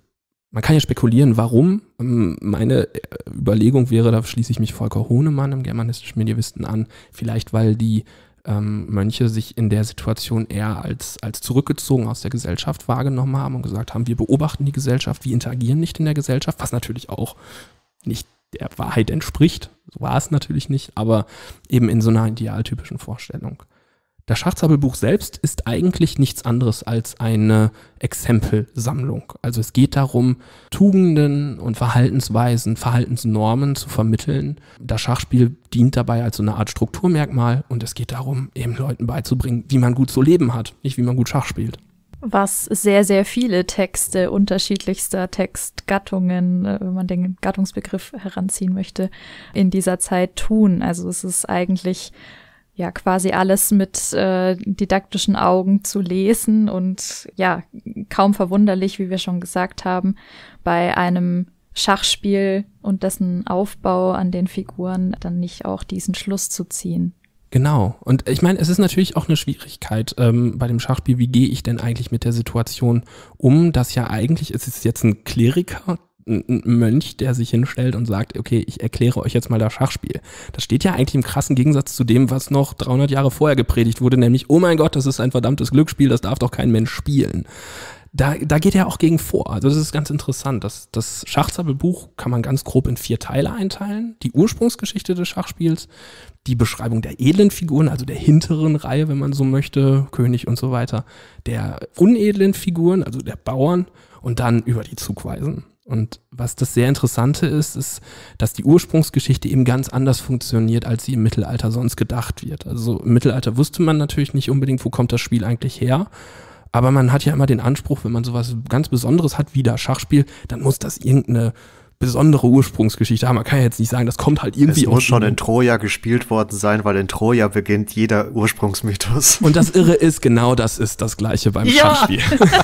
man kann ja spekulieren, warum. Meine Überlegung wäre, da schließe ich mich Volker Hohnemann im germanistischen Medievisten an, vielleicht weil die Mönche sich in der Situation eher als zurückgezogen aus der Gesellschaft wahrgenommen haben und gesagt haben, wir beobachten die Gesellschaft, wir interagieren nicht in der Gesellschaft, was natürlich auch nicht der Wahrheit entspricht. So war es natürlich nicht, aber eben in so einer idealtypischen Vorstellung. Das Schachzabelbuch selbst ist eigentlich nichts anderes als eine Exempelsammlung. Also es geht darum, Tugenden und Verhaltensweisen, Verhaltensnormen zu vermitteln. Das Schachspiel dient dabei als so eine Art Strukturmerkmal und es geht darum, eben Leuten beizubringen, wie man gut zu leben hat, nicht wie man gut Schach spielt. Was sehr, sehr viele Texte unterschiedlichster Textgattungen, wenn man den Gattungsbegriff heranziehen möchte, in dieser Zeit tun. Also es ist eigentlich ja quasi alles mit didaktischen Augen zu lesen und ja, kaum verwunderlich, wie wir schon gesagt haben, bei einem Schachspiel und dessen Aufbau an den Figuren dann nicht auch diesen Schluss zu ziehen. Genau. Und ich meine, es ist natürlich auch eine Schwierigkeit bei dem Schachspiel, wie gehe ich denn eigentlich mit der Situation um, dass ja eigentlich, es ist jetzt ein Kleriker, ein Mönch, der sich hinstellt und sagt, okay, ich erkläre euch jetzt mal das Schachspiel. Das steht ja eigentlich im krassen Gegensatz zu dem, was noch 300 Jahre vorher gepredigt wurde, nämlich, oh mein Gott, das ist ein verdammtes Glücksspiel, das darf doch kein Mensch spielen. Da geht er auch gegen vor. Also das ist ganz interessant. Das Schachzabelbuch kann man ganz grob in 4 Teile einteilen. Die Ursprungsgeschichte des Schachspiels, die Beschreibung der edlen Figuren, also der hinteren Reihe, wenn man so möchte, König und so weiter, der unedlen Figuren, also der Bauern und dann über die Zugweisen. Und was das sehr Interessante ist, dass die Ursprungsgeschichte eben ganz anders funktioniert, als sie im Mittelalter sonst gedacht wird. Also im Mittelalter wusste man natürlich nicht unbedingt, wo kommt das Spiel eigentlich her. Aber man hat ja immer den Anspruch, wenn man sowas ganz Besonderes hat wie das Schachspiel, dann muss das irgendeine besondere Ursprungsgeschichte haben. Man kann ja jetzt nicht sagen, das kommt halt irgendwie aus. Es muss schon in Troja gespielt worden sein, weil in Troja beginnt jeder Ursprungsmythos. Und das Irre ist, genau das ist das Gleiche beim Schachspiel.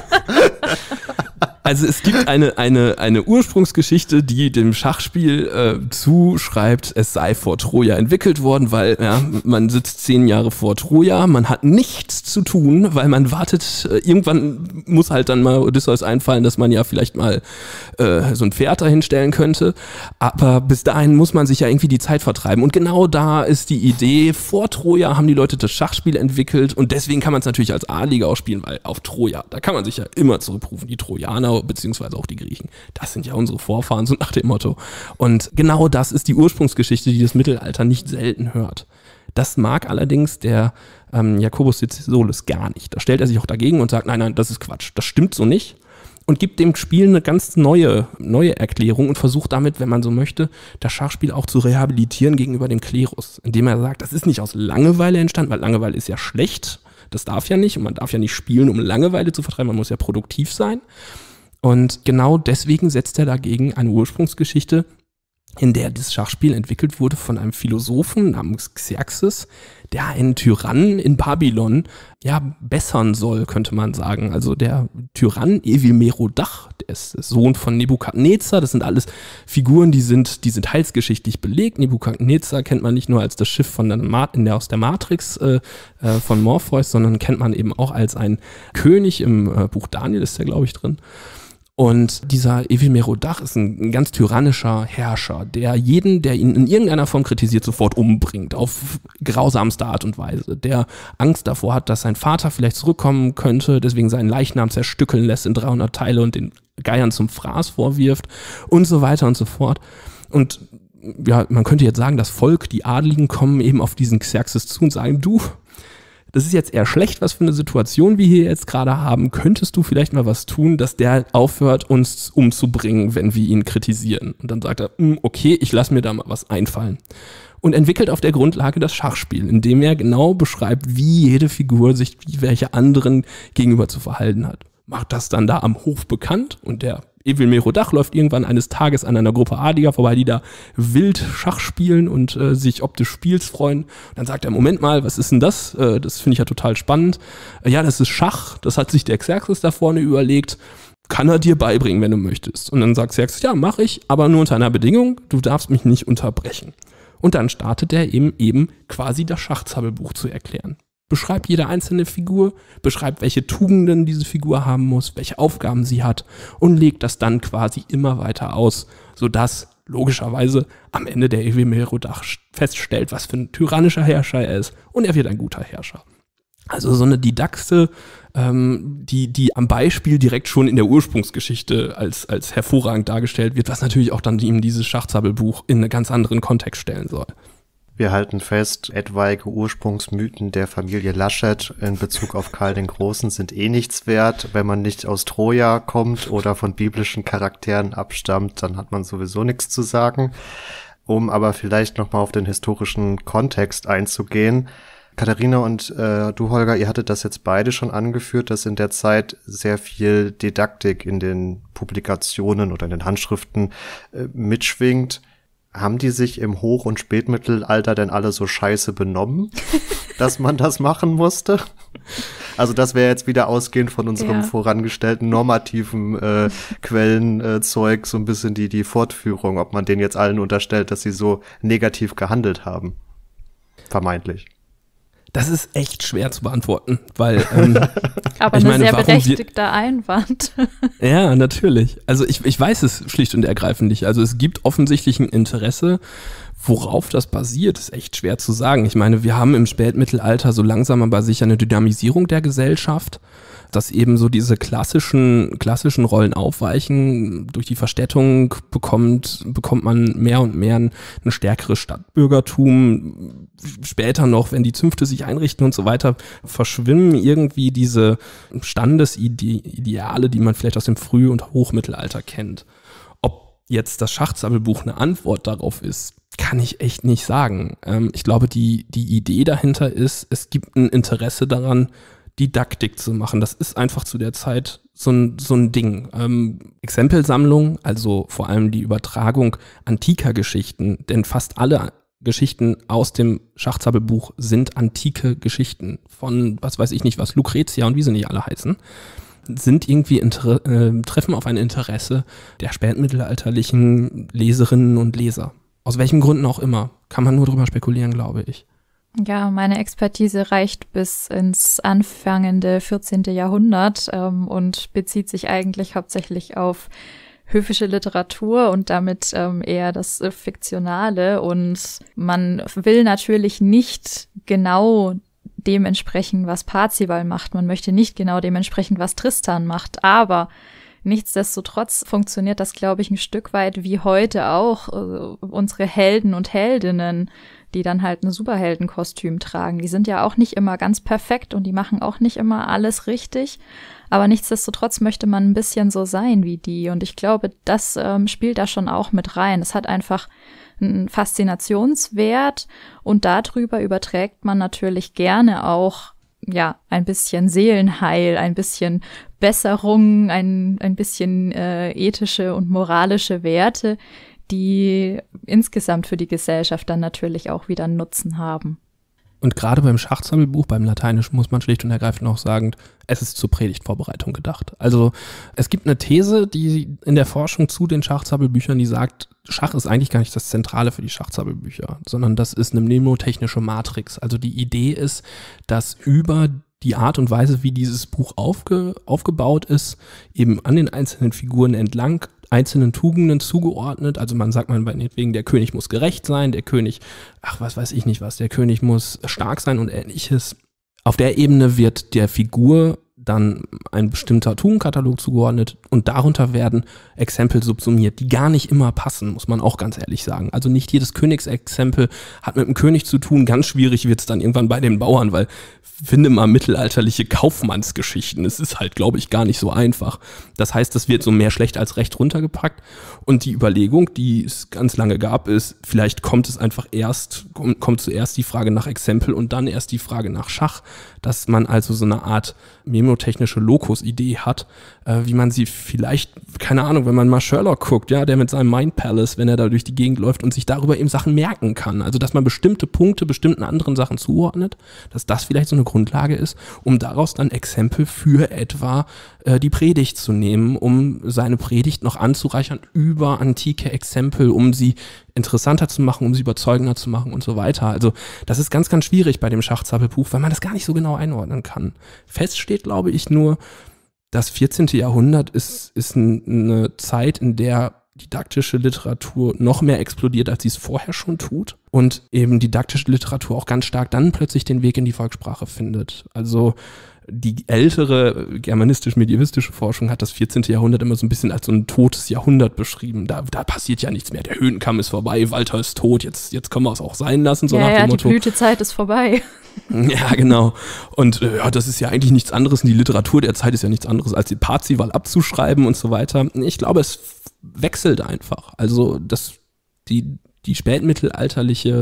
Also es gibt eine Ursprungsgeschichte, die dem Schachspiel zuschreibt, es sei vor Troja entwickelt worden, weil ja, man sitzt 10 Jahre vor Troja, man hat nichts zu tun, weil man wartet, irgendwann muss halt dann mal Odysseus einfallen, dass man ja vielleicht mal so ein Pferd dahinstellen könnte, aber bis dahin muss man sich ja irgendwie die Zeit vertreiben und genau da ist die Idee, vor Troja haben die Leute das Schachspiel entwickelt und deswegen kann man es natürlich als Adliger auch spielen, weil auf Troja, da kann man sich ja immer zurückrufen, die Trojaner beziehungsweise auch die Griechen. Das sind ja unsere Vorfahren, so nach dem Motto. Und genau das ist die Ursprungsgeschichte, die das Mittelalter nicht selten hört. Das mag allerdings der Jacobus de Cisoles gar nicht. Da stellt er sich auch dagegen und sagt, nein, das ist Quatsch, das stimmt so nicht. Und gibt dem Spiel eine ganz neue Erklärung und versucht damit, wenn man so möchte, das Schachspiel auch zu rehabilitieren gegenüber dem Klerus. Indem er sagt, das ist nicht aus Langeweile entstanden, weil Langeweile ist ja schlecht. Das darf ja nicht und man darf ja nicht spielen, um Langeweile zu vertreiben, man muss ja produktiv sein. Und genau deswegen setzt er dagegen eine Ursprungsgeschichte, in der das Schachspiel entwickelt wurde von einem Philosophen namens Xerxes, der einen Tyrannen in Babylon bessern soll, könnte man sagen. Also der Tyrann Evil-Merodach, der ist Sohn von Nebukadnezar. Das sind alles Figuren, die sind heilsgeschichtlich belegt. Nebukadnezar kennt man nicht nur als das Schiff aus der Matrix von Morpheus, sondern kennt man eben auch als ein König im Buch Daniel, ist der, glaube ich, drin. Und dieser Evil-Merodach ist ein ganz tyrannischer Herrscher, der jeden, der ihn in irgendeiner Form kritisiert, sofort umbringt, auf grausamste Art und Weise, der Angst davor hat, dass sein Vater vielleicht zurückkommen könnte, deswegen seinen Leichnam zerstückeln lässt in 300 Teile und den Geiern zum Fraß vorwirft und so weiter und so fort. Und ja, man könnte jetzt sagen, das Volk, die Adligen kommen eben auf diesen Xerxes zu und sagen, du, das ist jetzt eher schlecht, was für eine Situation wir hier jetzt gerade haben. Könntest du vielleicht mal was tun, dass der aufhört, uns umzubringen, wenn wir ihn kritisieren? Und dann sagt er, okay, ich lasse mir da mal was einfallen. Und entwickelt auf der Grundlage das Schachspiel, indem er genau beschreibt, wie jede Figur sich welche anderen gegenüber zu verhalten hat. Macht das dann da am Hof bekannt und der Evil-Merodach läuft irgendwann eines Tages an einer Gruppe Adliger vorbei, die da wild Schach spielen und sich ob des Spiels freuen. Und dann sagt er, Moment mal, was ist denn das? Das finde ich ja total spannend. Ja, das ist Schach, das hat sich der Xerxes da vorne überlegt. Kann er dir beibringen, wenn du möchtest. Und dann sagt Xerxes, ja, mache ich, aber nur unter einer Bedingung, du darfst mich nicht unterbrechen. Und dann startet er eben quasi das Schachzappelbuch zu erklären. Beschreibt jede einzelne Figur, beschreibt, welche Tugenden diese Figur haben muss, welche Aufgaben sie hat und legt das dann quasi immer weiter aus, sodass logischerweise am Ende der Evil-Merodach feststellt, was für ein tyrannischer Herrscher er ist und er wird ein guter Herrscher. Also so eine Didaxe, die am Beispiel direkt schon in der Ursprungsgeschichte als hervorragend dargestellt wird, was natürlich auch dann ihm dieses Schachzappelbuch in einen ganz anderen Kontext stellen soll. Wir halten fest, etwaige Ursprungsmythen der Familie Laschet in Bezug auf Karl den Großen sind nichts wert. Wenn man nicht aus Troja kommt oder von biblischen Charakteren abstammt, dann hat man sowieso nichts zu sagen. Um aber vielleicht nochmal auf den historischen Kontext einzugehen. Katharina und du, Holger, ihr hattet das jetzt beide schon angeführt, dass in der Zeit sehr viel Didaktik in den Publikationen oder in den Handschriften mitschwingt. Haben die sich im Hoch- und Spätmittelalter denn alle so scheiße benommen, dass man das machen musste? Also das wäre jetzt wieder ausgehend von unserem vorangestellten normativen Quellenzeug so ein bisschen die Fortführung, ob man denen jetzt allen unterstellt, dass sie so negativ gehandelt haben. Vermeintlich. Das ist echt schwer zu beantworten, weil aber ich meine, sehr berechtigter Einwand. Ja, natürlich. Also ich weiß es schlicht und ergreifend nicht. Also es gibt offensichtlich ein Interesse. Worauf das basiert, ist echt schwer zu sagen. Ich meine, wir haben im Spätmittelalter so langsam aber sicher eine Dynamisierung der Gesellschaft, dass eben so diese klassischen Rollen aufweichen. Durch die Verstädtung bekommt man mehr und mehr ein stärkeres Stadtbürgertum. Später noch, wenn die Zünfte sich einrichten und so weiter, verschwimmen irgendwie diese Standesideale, die man vielleicht aus dem Früh- und Hochmittelalter kennt. Ob jetzt das Schachzappelbuch eine Antwort darauf ist, kann ich echt nicht sagen. Ich glaube, die Idee dahinter ist, es gibt ein Interesse daran, Didaktik zu machen. Das ist einfach zu der Zeit so ein Ding. Exempelsammlung, also vor allem die Übertragung antiker Geschichten, denn fast alle Geschichten aus dem Schachzappelbuch sind antike Geschichten von, was weiß ich nicht was, Lucretia und wie sie nicht alle heißen, sind irgendwie treffen auf ein Interesse der spätmittelalterlichen Leserinnen und Leser. Aus welchen Gründen auch immer. Kann man nur drüber spekulieren, glaube ich. Ja, meine Expertise reicht bis ins anfangende 14. Jahrhundert und bezieht sich eigentlich hauptsächlich auf höfische Literatur und damit eher das Fiktionale. Und man will natürlich nicht genau dem entsprechen, was Parzival macht. Man möchte nicht genau dem entsprechen, was Tristan macht. Aber nichtsdestotrotz funktioniert das, glaube ich, ein Stück weit wie heute auch unsere Helden und Heldinnen, die dann halt ein Superheldenkostüm tragen. Die sind ja auch nicht immer ganz perfekt und die machen auch nicht immer alles richtig. Aber nichtsdestotrotz möchte man ein bisschen so sein wie die. Und ich glaube, das spielt da schon auch mit rein. Es hat einfach einen Faszinationswert und darüber überträgt man natürlich gerne auch ein bisschen Seelenheil, ein bisschen Besserung, ein bisschen ethische und moralische Werte, die insgesamt für die Gesellschaft dann natürlich auch wieder einen Nutzen haben. Und gerade beim Schachsammelbuch, beim Lateinischen, muss man schlicht und ergreifend auch sagen, es ist zur Predigtvorbereitung gedacht. Also es gibt eine These, die in der Forschung zu den Schachsammelbüchern, die sagt, Schach ist eigentlich gar nicht das Zentrale für die Schachsammelbücher, sondern das ist eine mnemotechnische Matrix. Also die Idee ist, dass über die Art und Weise, wie dieses Buch aufgebaut ist, eben an den einzelnen Figuren entlang einzelnen Tugenden zugeordnet. Also man sagt meinetwegen, der König muss gerecht sein, der König, was weiß ich nicht was, der König muss stark sein und ähnliches. Auf der Ebene wird der Figur dann ein bestimmter Tugendkatalog zugeordnet und darunter werden Exempel subsumiert, die gar nicht immer passen, muss man auch ganz ehrlich sagen. Also nicht jedes Königsexempel hat mit dem König zu tun. Ganz schwierig wird es dann irgendwann bei den Bauern, weil finde mal mittelalterliche Kaufmannsgeschichten. Es ist halt, glaube ich, gar nicht so einfach. Das heißt, das wird so mehr schlecht als recht runtergepackt. Und die Überlegung, die es ganz lange gab, ist, vielleicht kommt zuerst die Frage nach Exempel und dann erst die Frage nach Schach, dass man also so eine Art memotechnische Lokus-Idee hat, wie man sie vielleicht, keine Ahnung, wenn man mal Sherlock guckt, ja, der mit seinem Mind Palace, wenn er da durch die Gegend läuft und sich darüber eben Sachen merken kann. Also, dass man bestimmte Punkte bestimmten anderen Sachen zuordnet, dass das vielleicht so eine Grundlage ist, um daraus dann Exempel für etwa die Predigt zu nehmen, um seine Predigt noch anzureichern über antike Exempel, um sie interessanter zu machen, um sie überzeugender zu machen und so weiter. Also das ist ganz, ganz schwierig bei dem Schachsammelbuch, weil man das gar nicht so genau einordnen kann. Fest steht, glaube ich, nur, das 14. Jahrhundert ist eine Zeit, in der didaktische Literatur noch mehr explodiert, als sie es vorher schon tut. Und eben didaktische Literatur auch ganz stark dann plötzlich den Weg in die Volkssprache findet. Also die ältere germanistisch-medievistische Forschung hat das 14. Jahrhundert immer so ein bisschen als so ein totes Jahrhundert beschrieben. Da passiert ja nichts mehr. Der Höhenkamm ist vorbei, Walter ist tot, jetzt können wir es auch sein lassen, so nach dem Motto. Die Blütezeit ist vorbei. Ja, genau. Und das ist ja eigentlich nichts anderes. Und die Literatur der Zeit ist ja nichts anderes, als die Parzival abzuschreiben und so weiter. Ich glaube, es wechselt einfach. Also die spätmittelalterliche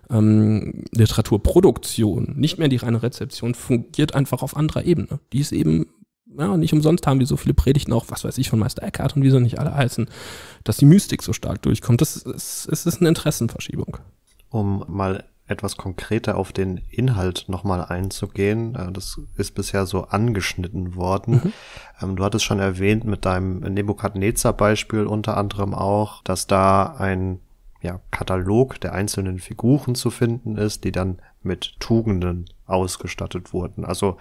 Literaturproduktion, nicht mehr die reine Rezeption, fungiert einfach auf anderer Ebene. Die ist eben, ja, nicht umsonst haben wir so viele Predigten, auch was weiß ich, von Meister Eckhart und wie sie nicht alle heißen, dass die Mystik so stark durchkommt. Es ist eine Interessenverschiebung. Um mal etwas konkreter auf den Inhalt nochmal einzugehen, das ist bisher so angeschnitten worden. Du hattest schon erwähnt mit deinem Nebukadnezar-Beispiel unter anderem auch, dass da ein Katalog der einzelnen Figuren zu finden ist, die dann mit Tugenden ausgestattet wurden. Also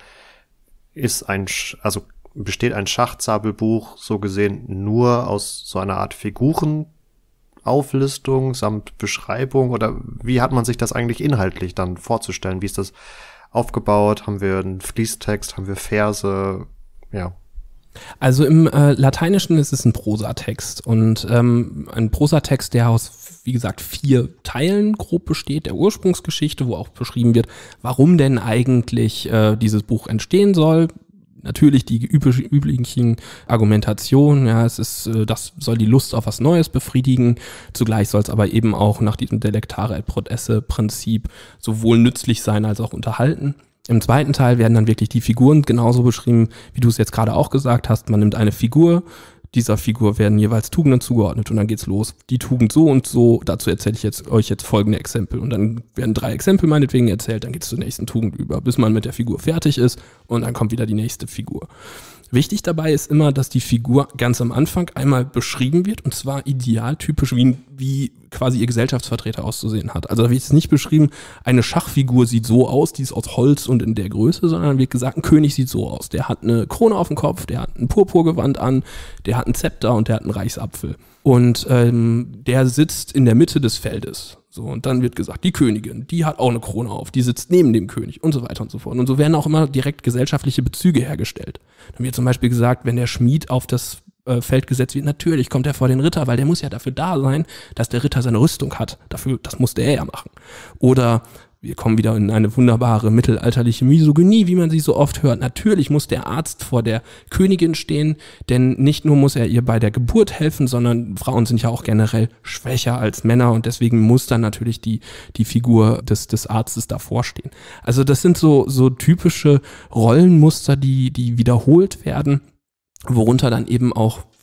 besteht ein Schachzabelbuch so gesehen nur aus so einer Art Figurenauflistung samt Beschreibung, oder wie hat man sich das eigentlich inhaltlich dann vorzustellen? Wie ist das aufgebaut? Haben wir einen Fließtext? Haben wir Verse? Ja. Also im Lateinischen ist es ein Prosatext und ein Prosatext, der aus, wie gesagt, 4 Teilen grob besteht, der Ursprungsgeschichte, wo auch beschrieben wird, warum denn eigentlich dieses Buch entstehen soll. Natürlich die üblichen Argumentationen, ja, das soll die Lust auf was Neues befriedigen, zugleich soll es aber eben auch nach diesem Delectare et prodesse Prinzip sowohl nützlich sein als auch unterhalten. Im zweiten Teil werden dann wirklich die Figuren genauso beschrieben, wie du es jetzt gerade auch gesagt hast. Man nimmt eine Figur, dieser Figur werden jeweils Tugenden zugeordnet und dann geht's los. Die Tugend so und so, dazu erzähle ich euch jetzt folgende Exempel. Und dann werden 3 Exempel meinetwegen erzählt, dann geht's zur nächsten Tugend über, bis man mit der Figur fertig ist und dann kommt wieder die nächste Figur. Wichtig dabei ist immer, dass die Figur ganz am Anfang einmal beschrieben wird, und zwar idealtypisch, wie quasi ihr Gesellschaftsvertreter auszusehen hat. Also da wird jetzt nicht beschrieben, eine Schachfigur sieht so aus, die ist aus Holz und in der Größe, sondern wird gesagt, ein König sieht so aus. Der hat eine Krone auf dem Kopf, der hat ein Purpurgewand an, der hat ein Zepter und der hat einen Reichsapfel. Und der sitzt in der Mitte des Feldes. So, und dann wird gesagt, die Königin, die hat auch eine Krone auf, die sitzt neben dem König und so weiter und so fort. Und so werden auch immer direkt gesellschaftliche Bezüge hergestellt. Dann wird zum Beispiel gesagt, wenn der Schmied auf das Feld gesetzt wird, natürlich kommt er vor den Ritter, weil der muss ja dafür da sein, dass der Ritter seine Rüstung hat. Das musste er ja machen. Oder wir kommen wieder in eine wunderbare mittelalterliche Misogynie, wie man sie so oft hört. Natürlich muss der Arzt vor der Königin stehen, denn nicht nur muss er ihr bei der Geburt helfen, sondern Frauen sind ja auch generell schwächer als Männer und deswegen muss dann natürlich die Figur des Arztes davor stehen. Also das sind so typische Rollenmuster, die wiederholt werden, worunter dann eben auch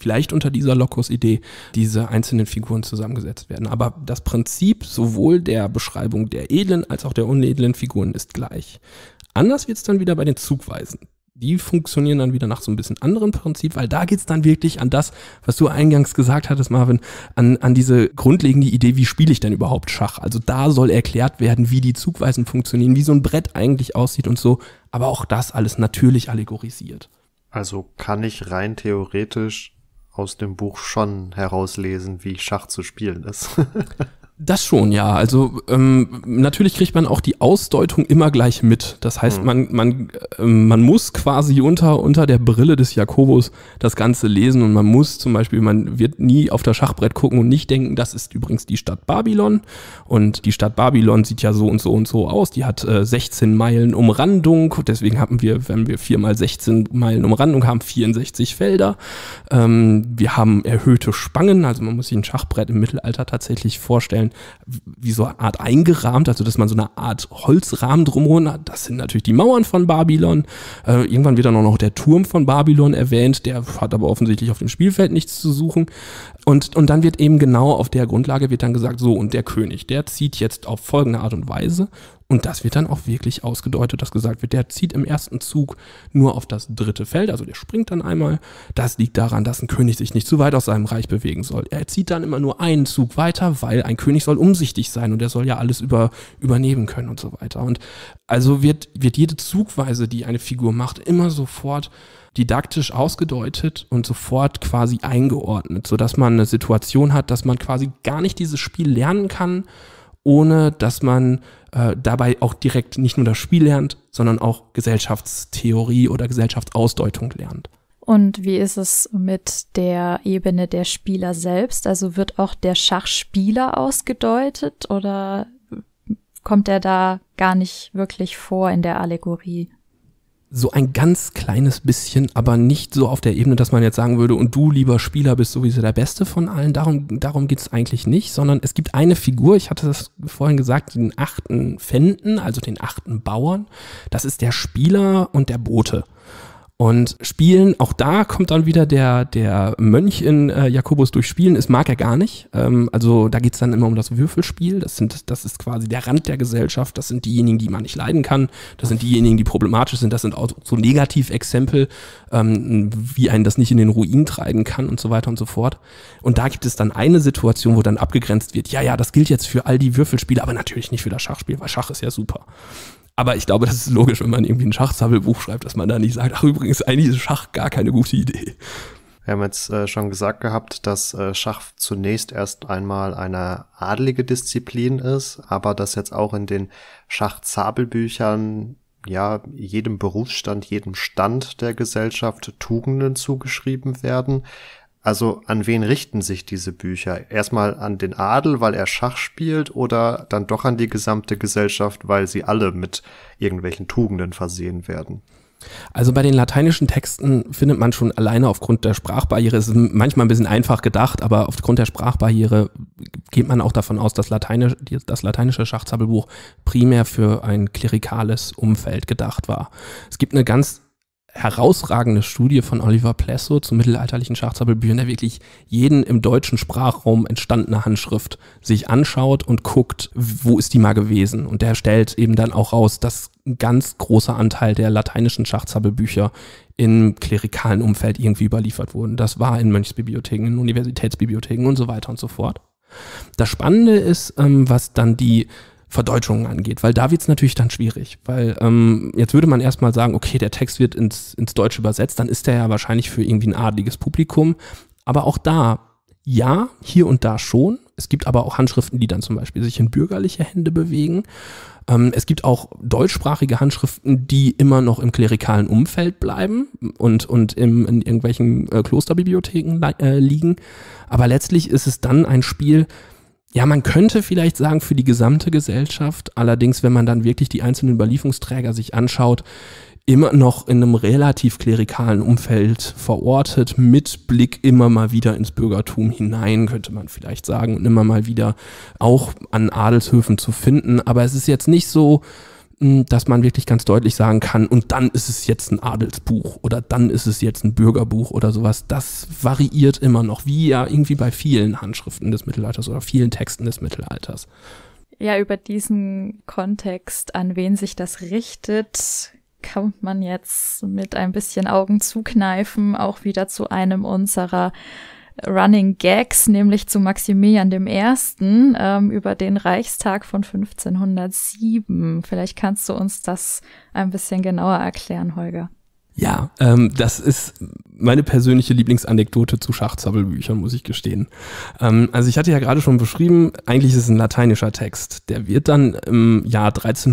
vielleicht unter dieser Locus-Idee diese einzelnen Figuren zusammengesetzt werden. Aber das Prinzip sowohl der Beschreibung der edlen als auch der unedlen Figuren ist gleich. Anders wird es dann wieder bei den Zugweisen. Die funktionieren dann wieder nach so ein bisschen anderen Prinzip, weil da geht's dann wirklich an das, was du eingangs gesagt hattest, Marvin, an diese grundlegende Idee, wie spiele ich denn überhaupt Schach? Also da soll erklärt werden, wie die Zugweisen funktionieren, wie so ein Brett eigentlich aussieht und so, aber auch das alles natürlich allegorisiert. Also kann ich rein theoretisch aus dem Buch schon herauslesen, wie Schach zu spielen ist. Das schon, ja. Also natürlich kriegt man auch die Ausdeutung immer gleich mit. Das heißt, man muss quasi unter der Brille des Jakobus das Ganze lesen und man muss zum Beispiel, man wird nie auf das Schachbrett gucken und nicht denken, das ist übrigens die Stadt Babylon und die Stadt Babylon sieht ja so und so und so aus. Die hat 16 Meilen Umrandung, deswegen wenn wir 4 mal 16 Meilen Umrandung haben, 64 Felder. Wir haben erhöhte Spangen, also man muss sich ein Schachbrett im Mittelalter tatsächlich vorstellen, wie so eine Art eingerahmt, also dass man so eine Art Holzrahmen drumherum hat. Das sind natürlich die Mauern von Babylon. Irgendwann wird dann auch noch der Turm von Babylon erwähnt, der hat aber offensichtlich auf dem Spielfeld nichts zu suchen. Und dann wird eben genau auf der Grundlage wird dann gesagt, so, und der König, der zieht jetzt auf folgende Art und Weise. Und das wird dann auch wirklich ausgedeutet, dass gesagt wird, der zieht im ersten Zug nur auf das 3. Feld, also der springt dann einmal. Das liegt daran, dass ein König sich nicht zu weit aus seinem Reich bewegen soll. Er zieht dann immer nur einen Zug weiter, weil ein König soll umsichtig sein und er soll ja alles übernehmen können und so weiter. Und also wird jede Zugweise, die eine Figur macht, immer sofort didaktisch ausgedeutet und sofort quasi eingeordnet, sodass man eine Situation hat, dass man quasi gar nicht dieses Spiel lernen kann, ohne dass man dabei auch direkt nicht nur das Spiel lernt, sondern auch Gesellschaftstheorie oder Gesellschaftsausdeutung lernt. Und wie ist es mit der Ebene der Spieler selbst? Also wird auch der Schachspieler ausgedeutet oder kommt er da gar nicht wirklich vor in der Allegorie? So ein ganz kleines bisschen, aber nicht so auf der Ebene, dass man jetzt sagen würde, und du, lieber Spieler, bist sowieso der Beste von allen. Darum geht es eigentlich nicht, sondern es gibt eine Figur, ich hatte das vorhin gesagt, den 8. Fenden, also den 8. Bauern. Das ist der Spieler und der Bote. Und Spielen, auch da kommt dann wieder der Mönch in Jakobus durch Spielen, das mag er gar nicht. Also da geht's dann immer um das Würfelspiel, das ist quasi der Rand der Gesellschaft, das sind diejenigen, die man nicht leiden kann, das sind diejenigen, die problematisch sind, das sind auch so Negativexempel, wie einen das nicht in den Ruin treiben kann und so weiter und so fort. Und da gibt es dann eine Situation, wo dann abgegrenzt wird, ja, das gilt jetzt für all die Würfelspiele, aber natürlich nicht für das Schachspiel, weil Schach ist ja super. Aber ich glaube, das ist logisch, wenn man irgendwie ein Schachsammelbuch schreibt, dass man da nicht sagt, ach übrigens, eigentlich ist Schach gar keine gute Idee. Wir haben jetzt schon gesagt gehabt, dass Schach zunächst erst einmal eine adelige Disziplin ist, aber dass jetzt auch in den Schachzabelbüchern ja jedem Berufsstand, jedem Stand der Gesellschaft Tugenden zugeschrieben werden. Also an wen richten sich diese Bücher? Erstmal an den Adel, weil er Schach spielt, oder dann doch an die gesamte Gesellschaft, weil sie alle mit irgendwelchen Tugenden versehen werden? Also bei den lateinischen Texten findet man schon alleine aufgrund der Sprachbarriere, es ist manchmal ein bisschen einfach gedacht, aber aufgrund der Sprachbarriere geht man auch davon aus, dass das lateinische Schachzabelbuch primär für ein klerikales Umfeld gedacht war. Es gibt eine ganz herausragende Studie von Oliver Plesso zu mittelalterlichen Schachzabelbüchern, der wirklich jeden im deutschen Sprachraum entstandene Handschrift sich anschaut und guckt, wo ist die mal gewesen. Und der stellt eben dann auch raus, dass ein ganz großer Anteil der lateinischen Schachzabelbücher im klerikalen Umfeld irgendwie überliefert wurden. Das war in Mönchsbibliotheken, in Universitätsbibliotheken und so weiter und so fort. Das Spannende ist, was dann die Verdeutschungen angeht, weil da wird es natürlich dann schwierig, weil jetzt würde man erstmal sagen, okay, der Text wird ins Deutsche übersetzt, dann ist der ja wahrscheinlich für irgendwie ein adeliges Publikum, aber auch da, ja, hier und da schon. Es gibt aber auch Handschriften, die dann zum Beispiel sich in bürgerliche Hände bewegen. Es gibt auch deutschsprachige Handschriften, die immer noch im klerikalen Umfeld bleiben und in irgendwelchen Klosterbibliotheken liegen, aber letztlich ist es dann ein Spiel, ja, man könnte vielleicht sagen für die gesamte Gesellschaft, allerdings, wenn man dann wirklich die einzelnen Überlieferungsträger sich anschaut, immer noch in einem relativ klerikalen Umfeld verortet, mit Blick immer mal wieder ins Bürgertum hinein, könnte man vielleicht sagen, und immer mal wieder auch an Adelshöfen zu finden. Aber es ist jetzt nicht so, dass man wirklich ganz deutlich sagen kann, und dann ist es jetzt ein Adelsbuch oder dann ist es jetzt ein Bürgerbuch oder sowas. Das variiert immer noch, wie ja irgendwie bei vielen Handschriften des Mittelalters oder vielen Texten des Mittelalters. Ja, über diesen Kontext, an wen sich das richtet, kommt man jetzt mit ein bisschen Augen zukneifen auch wieder zu einem unserer Running Gags, nämlich zu Maximilian I. Über den Reichstag von 1507. Vielleicht kannst du uns das ein bisschen genauer erklären, Holger. Ja, das ist meine persönliche Lieblingsanekdote zu Schachzappelbüchern, muss ich gestehen. Also ich hatte ja gerade schon beschrieben, eigentlich ist es ein lateinischer Text. Der wird dann im Jahr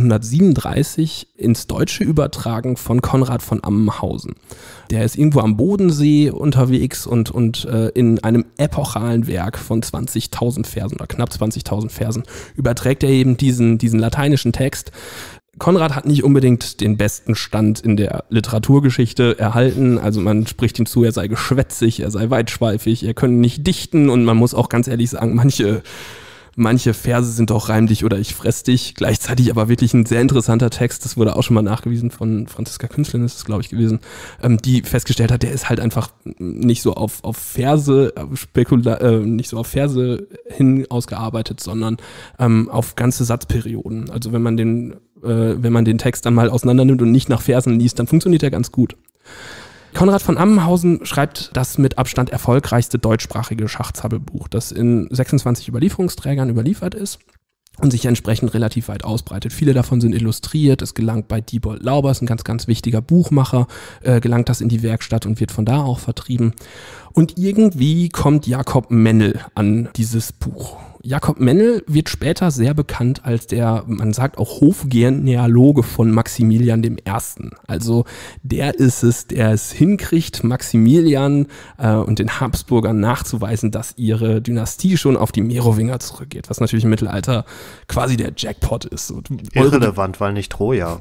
1337 ins Deutsche übertragen von Konrad von Ammenhausen. Der ist irgendwo am Bodensee unterwegs und in einem epochalen Werk von 20.000 Versen oder knapp 20.000 Versen überträgt er eben diesen lateinischen Text. Konrad hat nicht unbedingt den besten Stand in der Literaturgeschichte erhalten. Also man spricht ihm zu, er sei geschwätzig, er sei weitschweifig, er könne nicht dichten und man muss auch ganz ehrlich sagen, manche Verse sind auch reim dich oder ich fress dich. Gleichzeitig aber wirklich ein sehr interessanter Text, das wurde auch schon mal nachgewiesen von Franziska Künzlin, ist es glaube ich gewesen, die festgestellt hat, der ist halt einfach nicht so auf Verse nicht so auf Verse hin ausgearbeitet, sondern auf ganze Satzperioden. Also wenn man den Text dann mal auseinander nimmt und nicht nach Versen liest, dann funktioniert er ganz gut. Konrad von Ammenhausen schreibt das mit Abstand erfolgreichste deutschsprachige Schachzappelbuch, das in 26 Überlieferungsträgern überliefert ist und sich entsprechend relativ weit ausbreitet. Viele davon sind illustriert, es gelangt bei Diebold Laubers, ein ganz, ganz wichtiger Buchmacher, gelangt das in die Werkstatt und wird von da auch vertrieben. Und irgendwie kommt Jakob Mennel an dieses Buch. Jakob Mennel wird später sehr bekannt als der, man sagt auch Hofgenealoge von Maximilian I. Also der ist es, der es hinkriegt, Maximilian und den Habsburgern nachzuweisen, dass ihre Dynastie schon auf die Merowinger zurückgeht, was natürlich im Mittelalter quasi der Jackpot ist. Irrelevant, weil nicht Troja.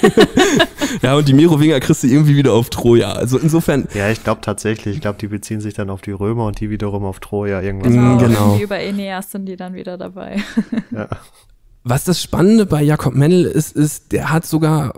Ja, und die Merowinger kriegst du irgendwie wieder auf Troja. Also insofern. Ja, ich glaube tatsächlich, die beziehen sich dann auf die Römer und die wiederum auf Troja irgendwas. Genau. Über Aeneas sind die dann wieder dabei. Ja. Was das Spannende bei Jakob Mennel ist, der hat sogar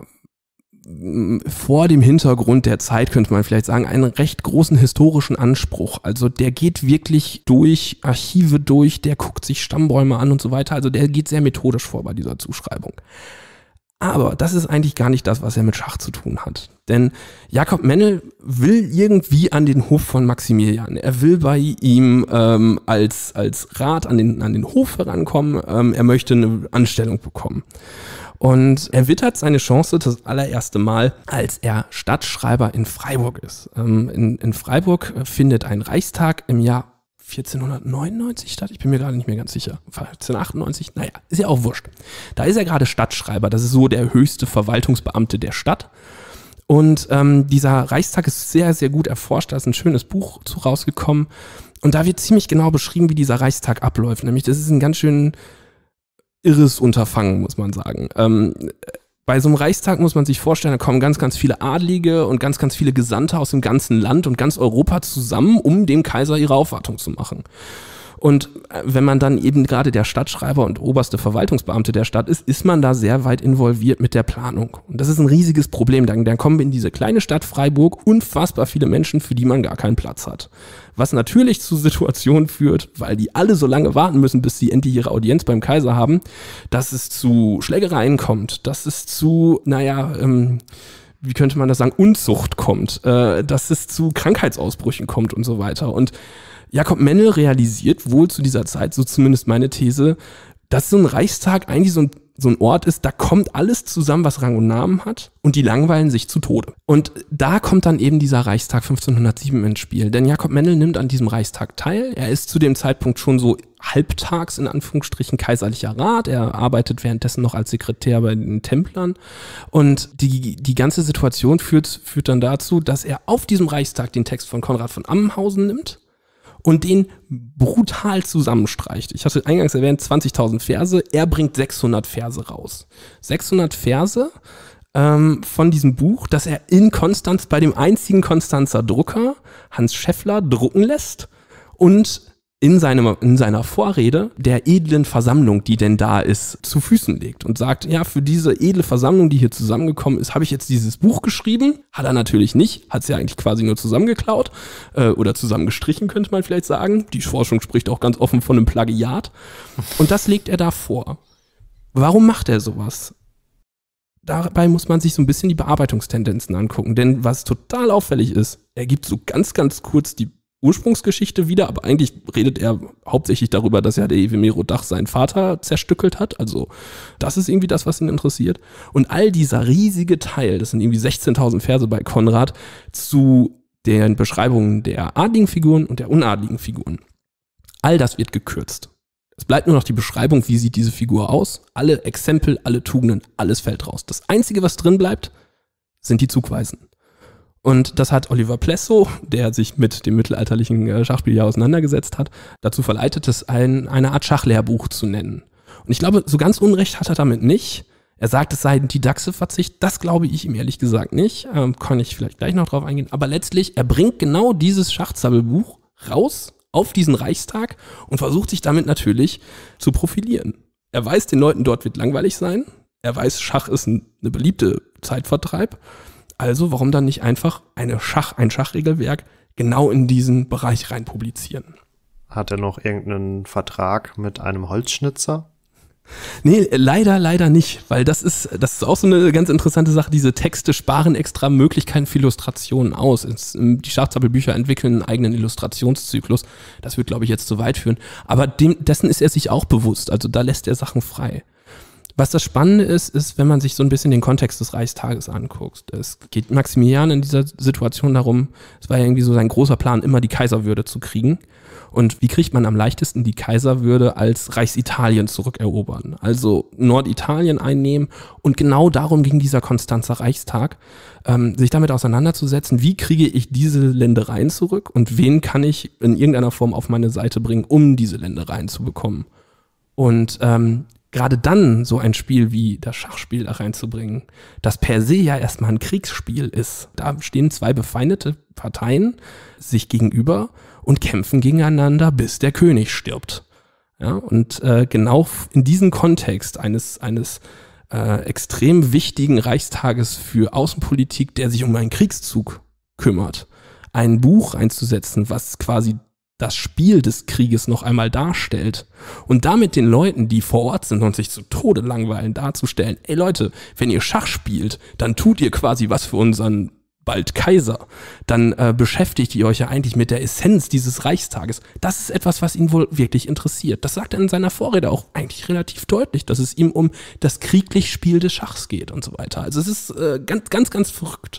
vor dem Hintergrund der Zeit, könnte man vielleicht sagen, einen recht großen historischen Anspruch. Also der geht wirklich durch Archive durch, der guckt sich Stammbäume an und so weiter. Also der geht sehr methodisch vor bei dieser Zuschreibung. Aber das ist eigentlich gar nicht das, was er mit Schach zu tun hat. Denn Jakob Mennel will irgendwie an den Hof von Maximilian. Er will bei ihm als Rat an den Hof herankommen. Er möchte eine Anstellung bekommen. Und er wittert seine Chance das allererste Mal, als er Stadtschreiber in Freiburg ist. In Freiburg findet ein Reichstag im Jahr 1499 statt, ich bin mir gerade nicht mehr ganz sicher, 1498, naja, ist ja auch wurscht. Da ist er gerade Stadtschreiber, das ist so der höchste Verwaltungsbeamte der Stadt. Und dieser Reichstag ist sehr, sehr gut erforscht, da ist ein schönes Buch zu rausgekommen. Und da wird ziemlich genau beschrieben, wie dieser Reichstag abläuft. Nämlich, das ist ein ganz schön irres Unterfangen, muss man sagen. Bei so einem Reichstag muss man sich vorstellen, da kommen ganz, ganz viele Adlige und ganz, ganz viele Gesandte aus dem ganzen Land und ganz Europa zusammen, um dem Kaiser ihre Aufwartung zu machen. Und wenn man dann eben gerade der Stadtschreiber und oberste Verwaltungsbeamte der Stadt ist, ist man da sehr weit involviert mit der Planung. Und das ist ein riesiges Problem. Dann kommen in diese kleine Stadt Freiburg unfassbar viele Menschen, für die man gar keinen Platz hat. Was natürlich zu Situationen führt, weil die alle so lange warten müssen, bis sie endlich ihre Audienz beim Kaiser haben, dass es zu Schlägereien kommt, dass es zu, wie könnte man das sagen, Unzucht kommt, dass es zu Krankheitsausbrüchen kommt und so weiter. Und Jakob Mennel realisiert wohl zu dieser Zeit, so zumindest meine These, dass so ein Reichstag eigentlich so ein Ort ist, da kommt alles zusammen, was Rang und Namen hat und die langweilen sich zu Tode. Und da kommt dann eben dieser Reichstag 1507 ins Spiel. Denn Jakob Mennel nimmt an diesem Reichstag teil. Er ist zu dem Zeitpunkt schon so halbtags, in Anführungsstrichen, kaiserlicher Rat. Er arbeitet währenddessen noch als Sekretär bei den Templern. Und die ganze Situation führt dann dazu, dass er auf diesem Reichstag den Text von Konrad von Ammenhausen nimmt und den brutal zusammenstreicht. Ich hatte eingangs erwähnt, 20.000 Verse. Er bringt 600 Verse raus. 600 Verse von diesem Buch, das er in Konstanz bei dem einzigen Konstanzer Drucker, Hans Scheffler, drucken lässt und in seiner Vorrede der edlen Versammlung, die denn da ist, zu Füßen legt und sagt, ja, für diese edle Versammlung, die hier zusammengekommen ist, habe ich jetzt dieses Buch geschrieben. Hat er natürlich nicht, hat es ja eigentlich quasi nur zusammengeklaut oder zusammengestrichen, könnte man vielleicht sagen. Die Forschung spricht auch ganz offen von einem Plagiat. Und das legt er da vor. Warum macht er sowas? Dabei muss man sich so ein bisschen die Bearbeitungstendenzen angucken, denn was total auffällig ist, er gibt so ganz, ganz kurz die Ursprungsgeschichte wieder, aber eigentlich redet er hauptsächlich darüber, dass ja der Ewe Merodach seinen Vater zerstückelt hat, also das ist irgendwie das, was ihn interessiert. Und all dieser riesige Teil, das sind irgendwie 16.000 Verse bei Konrad, zu den Beschreibungen der adligen Figuren und der unadligen Figuren. All das wird gekürzt. Es bleibt nur noch die Beschreibung, wie sieht diese Figur aus. Alle Exempel, alle Tugenden, alles fällt raus. Das Einzige, was drin bleibt, sind die Zugweisen. Und das hat Oliver Plessow, der sich mit dem mittelalterlichen Schachspiel ja auseinandergesetzt hat, dazu verleitet, es eine Art Schachlehrbuch zu nennen. Und ich glaube, so ganz Unrecht hat er damit nicht. Er sagt, es sei ein Didaxe-Verzicht. Das glaube ich ihm ehrlich gesagt nicht. Kann ich vielleicht gleich noch drauf eingehen. Aber letztlich, er bringt genau dieses Schachzappelbuch raus auf diesen Reichstag und versucht sich damit natürlich zu profilieren. Er weiß, den Leuten dort wird langweilig sein. Er weiß, Schach ist eine beliebte Zeitvertreib. Also warum dann nicht einfach ein Schachregelwerk genau in diesen Bereich rein publizieren? Hat er noch irgendeinen Vertrag mit einem Holzschnitzer? Nee, leider nicht, weil das ist auch so eine ganz interessante Sache. Diese Texte sparen extra Möglichkeiten für Illustrationen aus. Die Schachzappelbücher entwickeln einen eigenen Illustrationszyklus. Das wird, glaube ich, jetzt zu weit führen. Aber dessen ist er sich auch bewusst. Also da lässt er Sachen frei. Was das Spannende ist, wenn man sich so ein bisschen den Kontext des Reichstages anguckt. Es geht Maximilian in dieser Situation darum, es war ja irgendwie so sein großer Plan, immer die Kaiserwürde zu kriegen. Und wie kriegt man am leichtesten die Kaiserwürde als Reichsitalien zurückerobern? Also Norditalien einnehmen. Und genau darum ging dieser Konstanzer Reichstag, sich damit auseinanderzusetzen, wie kriege ich diese Ländereien zurück und wen kann ich in irgendeiner Form auf meine Seite bringen, um diese Ländereien zu bekommen. Und gerade dann so ein Spiel wie das Schachspiel da reinzubringen, das per se ja erstmal ein Kriegsspiel ist. Da stehen zwei befeindete Parteien sich gegenüber und kämpfen gegeneinander, bis der König stirbt. Ja, und genau in diesem Kontext eines extrem wichtigen Reichstages für Außenpolitik, der sich um einen Kriegszug kümmert, ein Buch einzusetzen, was quasi das Spiel des Krieges noch einmal darstellt und damit den Leuten, die vor Ort sind und sich zu Tode langweilen, darzustellen, ey Leute, wenn ihr Schach spielt, dann tut ihr quasi was für unseren bald Kaiser, dann beschäftigt ihr euch ja eigentlich mit der Essenz dieses Reichstages. Das ist etwas, was ihn wohl wirklich interessiert. Das sagt er in seiner Vorrede auch eigentlich relativ deutlich, dass es ihm um das kriegliche Spiel des Schachs geht und so weiter. Also es ist ganz verrückt.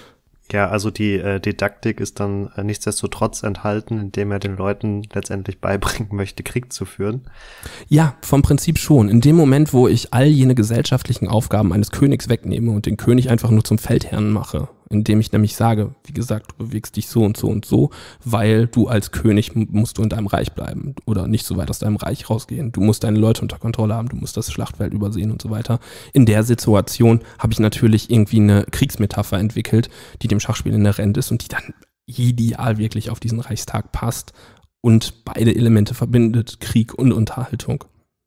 Ja, also die Didaktik ist dann nichtsdestotrotz enthalten, indem er den Leuten letztendlich beibringen möchte, Krieg zu führen. Ja, vom Prinzip schon. In dem Moment, wo ich all jene gesellschaftlichen Aufgaben eines Königs wegnehme und den König einfach nur zum Feldherrn mache, indem ich nämlich sage, wie gesagt, du bewegst dich so und so und so, weil du als König musst du in deinem Reich bleiben oder nicht so weit aus deinem Reich rausgehen. Du musst deine Leute unter Kontrolle haben, du musst das Schlachtfeld übersehen und so weiter. In der Situation habe ich natürlich irgendwie eine Kriegsmetapher entwickelt, die dem Schachspiel inhärent ist und die dann ideal wirklich auf diesen Reichstag passt und beide Elemente verbindet, Krieg und Unterhaltung.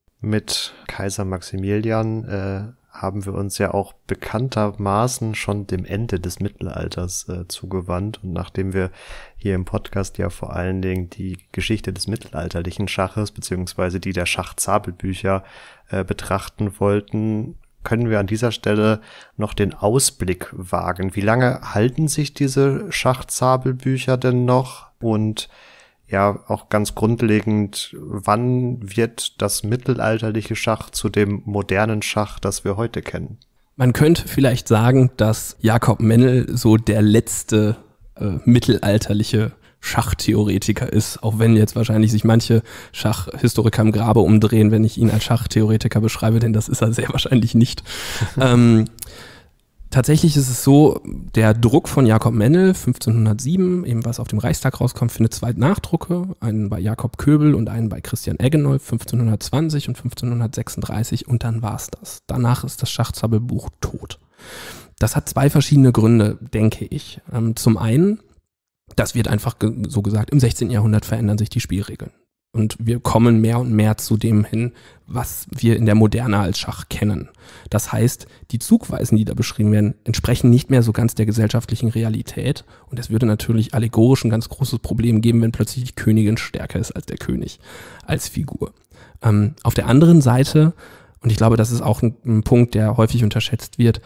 Mit Kaiser Maximilian haben wir uns ja auch bekanntermaßen schon dem Ende des Mittelalters zugewandt. Und nachdem wir hier im Podcast ja vor allen Dingen die Geschichte des mittelalterlichen Schaches beziehungsweise die der Schachzabelbücher betrachten wollten, können wir an dieser Stelle noch den Ausblick wagen. Wie lange halten sich diese Schachzabelbücher denn noch? Und ja, auch ganz grundlegend, wann wird das mittelalterliche Schach zu dem modernen Schach, das wir heute kennen? Man könnte vielleicht sagen, dass Jakob Mennel so der letzte mittelalterliche Schachtheoretiker ist, auch wenn jetzt wahrscheinlich sich manche Schachhistoriker im Grabe umdrehen, wenn ich ihn als Schachtheoretiker beschreibe, denn das ist er sehr wahrscheinlich nicht. Tatsächlich ist es so, der Druck von Jakob Mennel 1507, eben was auf dem Reichstag rauskommt, findet zwei Nachdrucke, einen bei Jakob Köbel und einen bei Christian Eggenolf 1520 und 1536 und dann war's das. Danach ist das Schachzappelbuch tot. Das hat zwei verschiedene Gründe, denke ich. Zum einen, das wird einfach so gesagt, im 16. Jahrhundert verändern sich die Spielregeln. Und wir kommen mehr und mehr zu dem hin, was wir in der Moderne als Schach kennen. Das heißt, die Zugweisen, die da beschrieben werden, entsprechen nicht mehr so ganz der gesellschaftlichen Realität. Und es würde natürlich allegorisch ein ganz großes Problem geben, wenn plötzlich die Königin stärker ist als der König als Figur. Auf der anderen Seite, und ich glaube, das ist auch ein Punkt, der häufig unterschätzt wird,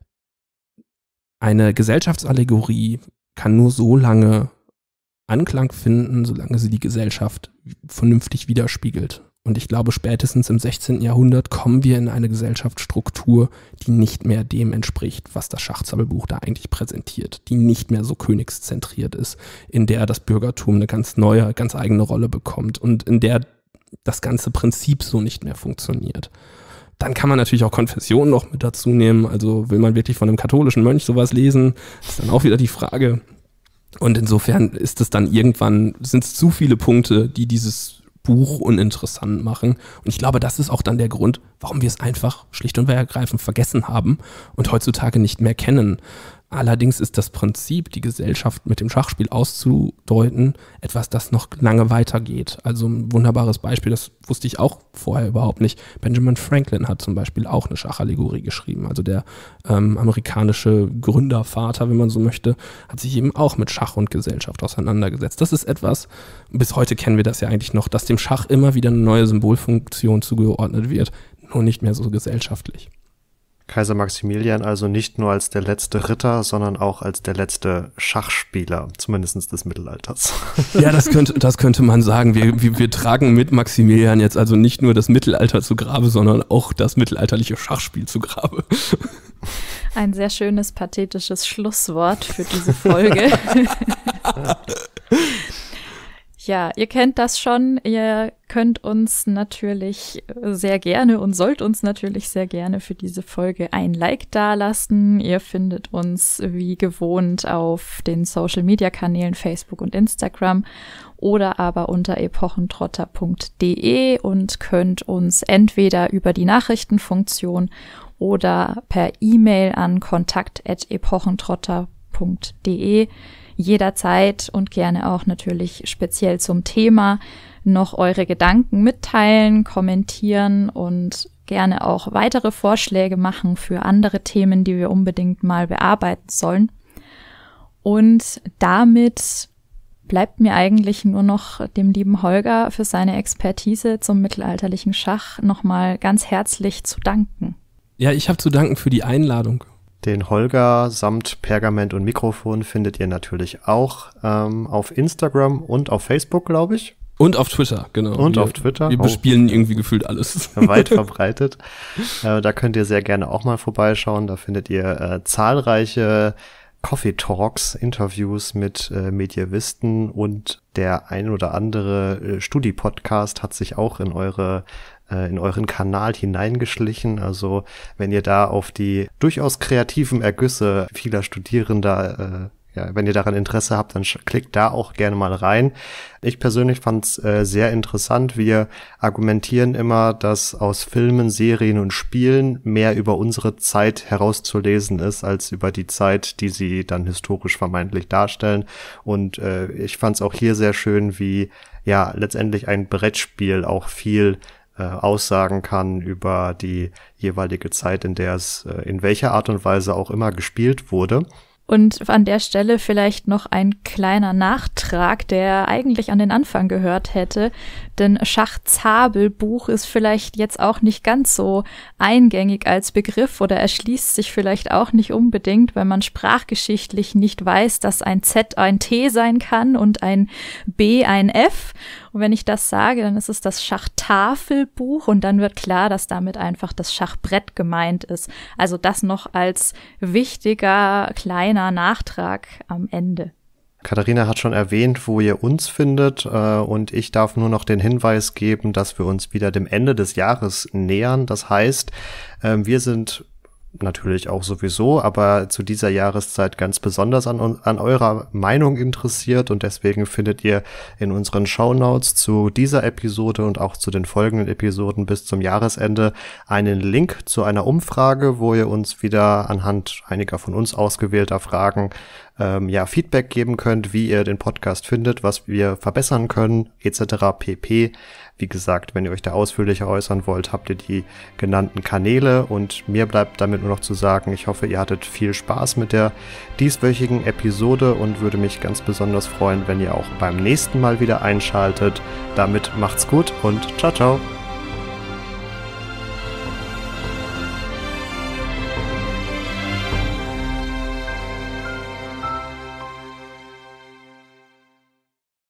eine Gesellschaftsallegorie kann nur so lange Anklang finden, solange sie die Gesellschaft vernünftig widerspiegelt. Und ich glaube, spätestens im 16. Jahrhundert kommen wir in eine Gesellschaftsstruktur, die nicht mehr dem entspricht, was das Schachzauberbuch da eigentlich präsentiert, die nicht mehr so königszentriert ist, in der das Bürgertum eine ganz neue, ganz eigene Rolle bekommt und in der das ganze Prinzip so nicht mehr funktioniert. Dann kann man natürlich auch Konfessionen noch mit dazu nehmen. Also will man wirklich von einem katholischen Mönch sowas lesen, ist dann auch wieder die Frage. Und insofern ist es dann irgendwann, sind es zu viele Punkte, die dieses Buch uninteressant machen. Und ich glaube, das ist auch dann der Grund, warum wir es einfach schlicht und ergreifend vergessen haben und heutzutage nicht mehr kennen. Allerdings ist das Prinzip, die Gesellschaft mit dem Schachspiel auszudeuten, etwas, das noch lange weitergeht. Also ein wunderbares Beispiel, das wusste ich auch vorher überhaupt nicht. Benjamin Franklin hat zum Beispiel auch eine Schachallegorie geschrieben. Also der amerikanische Gründervater, wenn man so möchte, hat sich eben auch mit Schach und Gesellschaft auseinandergesetzt. Das ist etwas, bis heute kennen wir das ja eigentlich noch, dass dem Schach immer wieder eine neue Symbolfunktion zugeordnet wird, nur nicht mehr so gesellschaftlich. Kaiser Maximilian also nicht nur als der letzte Ritter, sondern auch als der letzte Schachspieler, zumindest des Mittelalters. Ja, das könnte man sagen. Wir tragen mit Maximilian jetzt also nicht nur das Mittelalter zu Grabe, sondern auch das mittelalterliche Schachspiel zu Grabe. Ein sehr schönes, pathetisches Schlusswort für diese Folge. Ja, ihr kennt das schon. Ihr könnt uns natürlich sehr gerne und sollt uns natürlich sehr gerne für diese Folge ein Like dalassen. Ihr findet uns wie gewohnt auf den Social-Media-Kanälen Facebook und Instagram oder aber unter epochentrotter.de und könnt uns entweder über die Nachrichtenfunktion oder per E-Mail an kontakt@epochentrotter.de jederzeit und gerne auch natürlich speziell zum Thema noch eure Gedanken mitteilen, kommentieren und gerne auch weitere Vorschläge machen für andere Themen, die wir unbedingt mal bearbeiten sollen. Und damit bleibt mir eigentlich nur noch dem lieben Holger für seine Expertise zum mittelalterlichen Schach nochmal ganz herzlich zu danken. Ja, ich habe zu danken für die Einladung. Den Holger samt Pergament und Mikrofon findet ihr natürlich auch auf Instagram und auf Facebook, glaube ich. Und auf Twitter, genau. Und auf Twitter. Wir bespielen irgendwie gefühlt alles. Weit verbreitet. Da könnt ihr sehr gerne auch mal vorbeischauen. Da findet ihr zahlreiche Coffee Talks, Interviews mit Medievisten und der ein oder andere Studi-Podcast hat sich auch in euren Kanal hineingeschlichen. Also wenn ihr da auf die durchaus kreativen Ergüsse vieler Studierender, wenn ihr daran Interesse habt, dann klickt da auch gerne mal rein. Ich persönlich fand es sehr interessant. Wir argumentieren immer, dass aus Filmen, Serien und Spielen mehr über unsere Zeit herauszulesen ist, als über die Zeit, die sie dann historisch vermeintlich darstellen. Und ich fand es auch hier sehr schön, wie letztendlich ein Brettspiel auch viel aussagen kann über die jeweilige Zeit, in der es in welcher Art und Weise auch immer gespielt wurde. Und an der Stelle vielleicht noch ein kleiner Nachtrag, der eigentlich an den Anfang gehört hätte, denn Schachzabelbuch ist vielleicht jetzt auch nicht ganz so eingängig als Begriff oder erschließt sich vielleicht auch nicht unbedingt, wenn man sprachgeschichtlich nicht weiß, dass ein Z ein T sein kann und ein B ein F. Und wenn ich das sage, dann ist es das Schachtafelbuch und dann wird klar, dass damit einfach das Schachbrett gemeint ist. Also das noch als wichtiger kleiner Nachtrag am Ende. Katharina hat schon erwähnt, wo ihr uns findet und ich darf nur noch den Hinweis geben, dass wir uns wieder dem Ende des Jahres nähern. Das heißt, wir sind natürlich auch sowieso, aber zu dieser Jahreszeit ganz besonders an eurer Meinung interessiert und deswegen findet ihr in unseren Shownotes zu dieser Episode und auch zu den folgenden Episoden bis zum Jahresende einen Link zu einer Umfrage, wo ihr uns wieder anhand einiger von uns ausgewählter Fragen Feedback geben könnt, wie ihr den Podcast findet, was wir verbessern können, etc. pp. Wie gesagt, wenn ihr euch da ausführlicher äußern wollt, habt ihr die genannten Kanäle und mir bleibt damit nur noch zu sagen, ich hoffe, ihr hattet viel Spaß mit der dieswöchigen Episode und würde mich ganz besonders freuen, wenn ihr auch beim nächsten Mal wieder einschaltet. Damit macht's gut und ciao, ciao!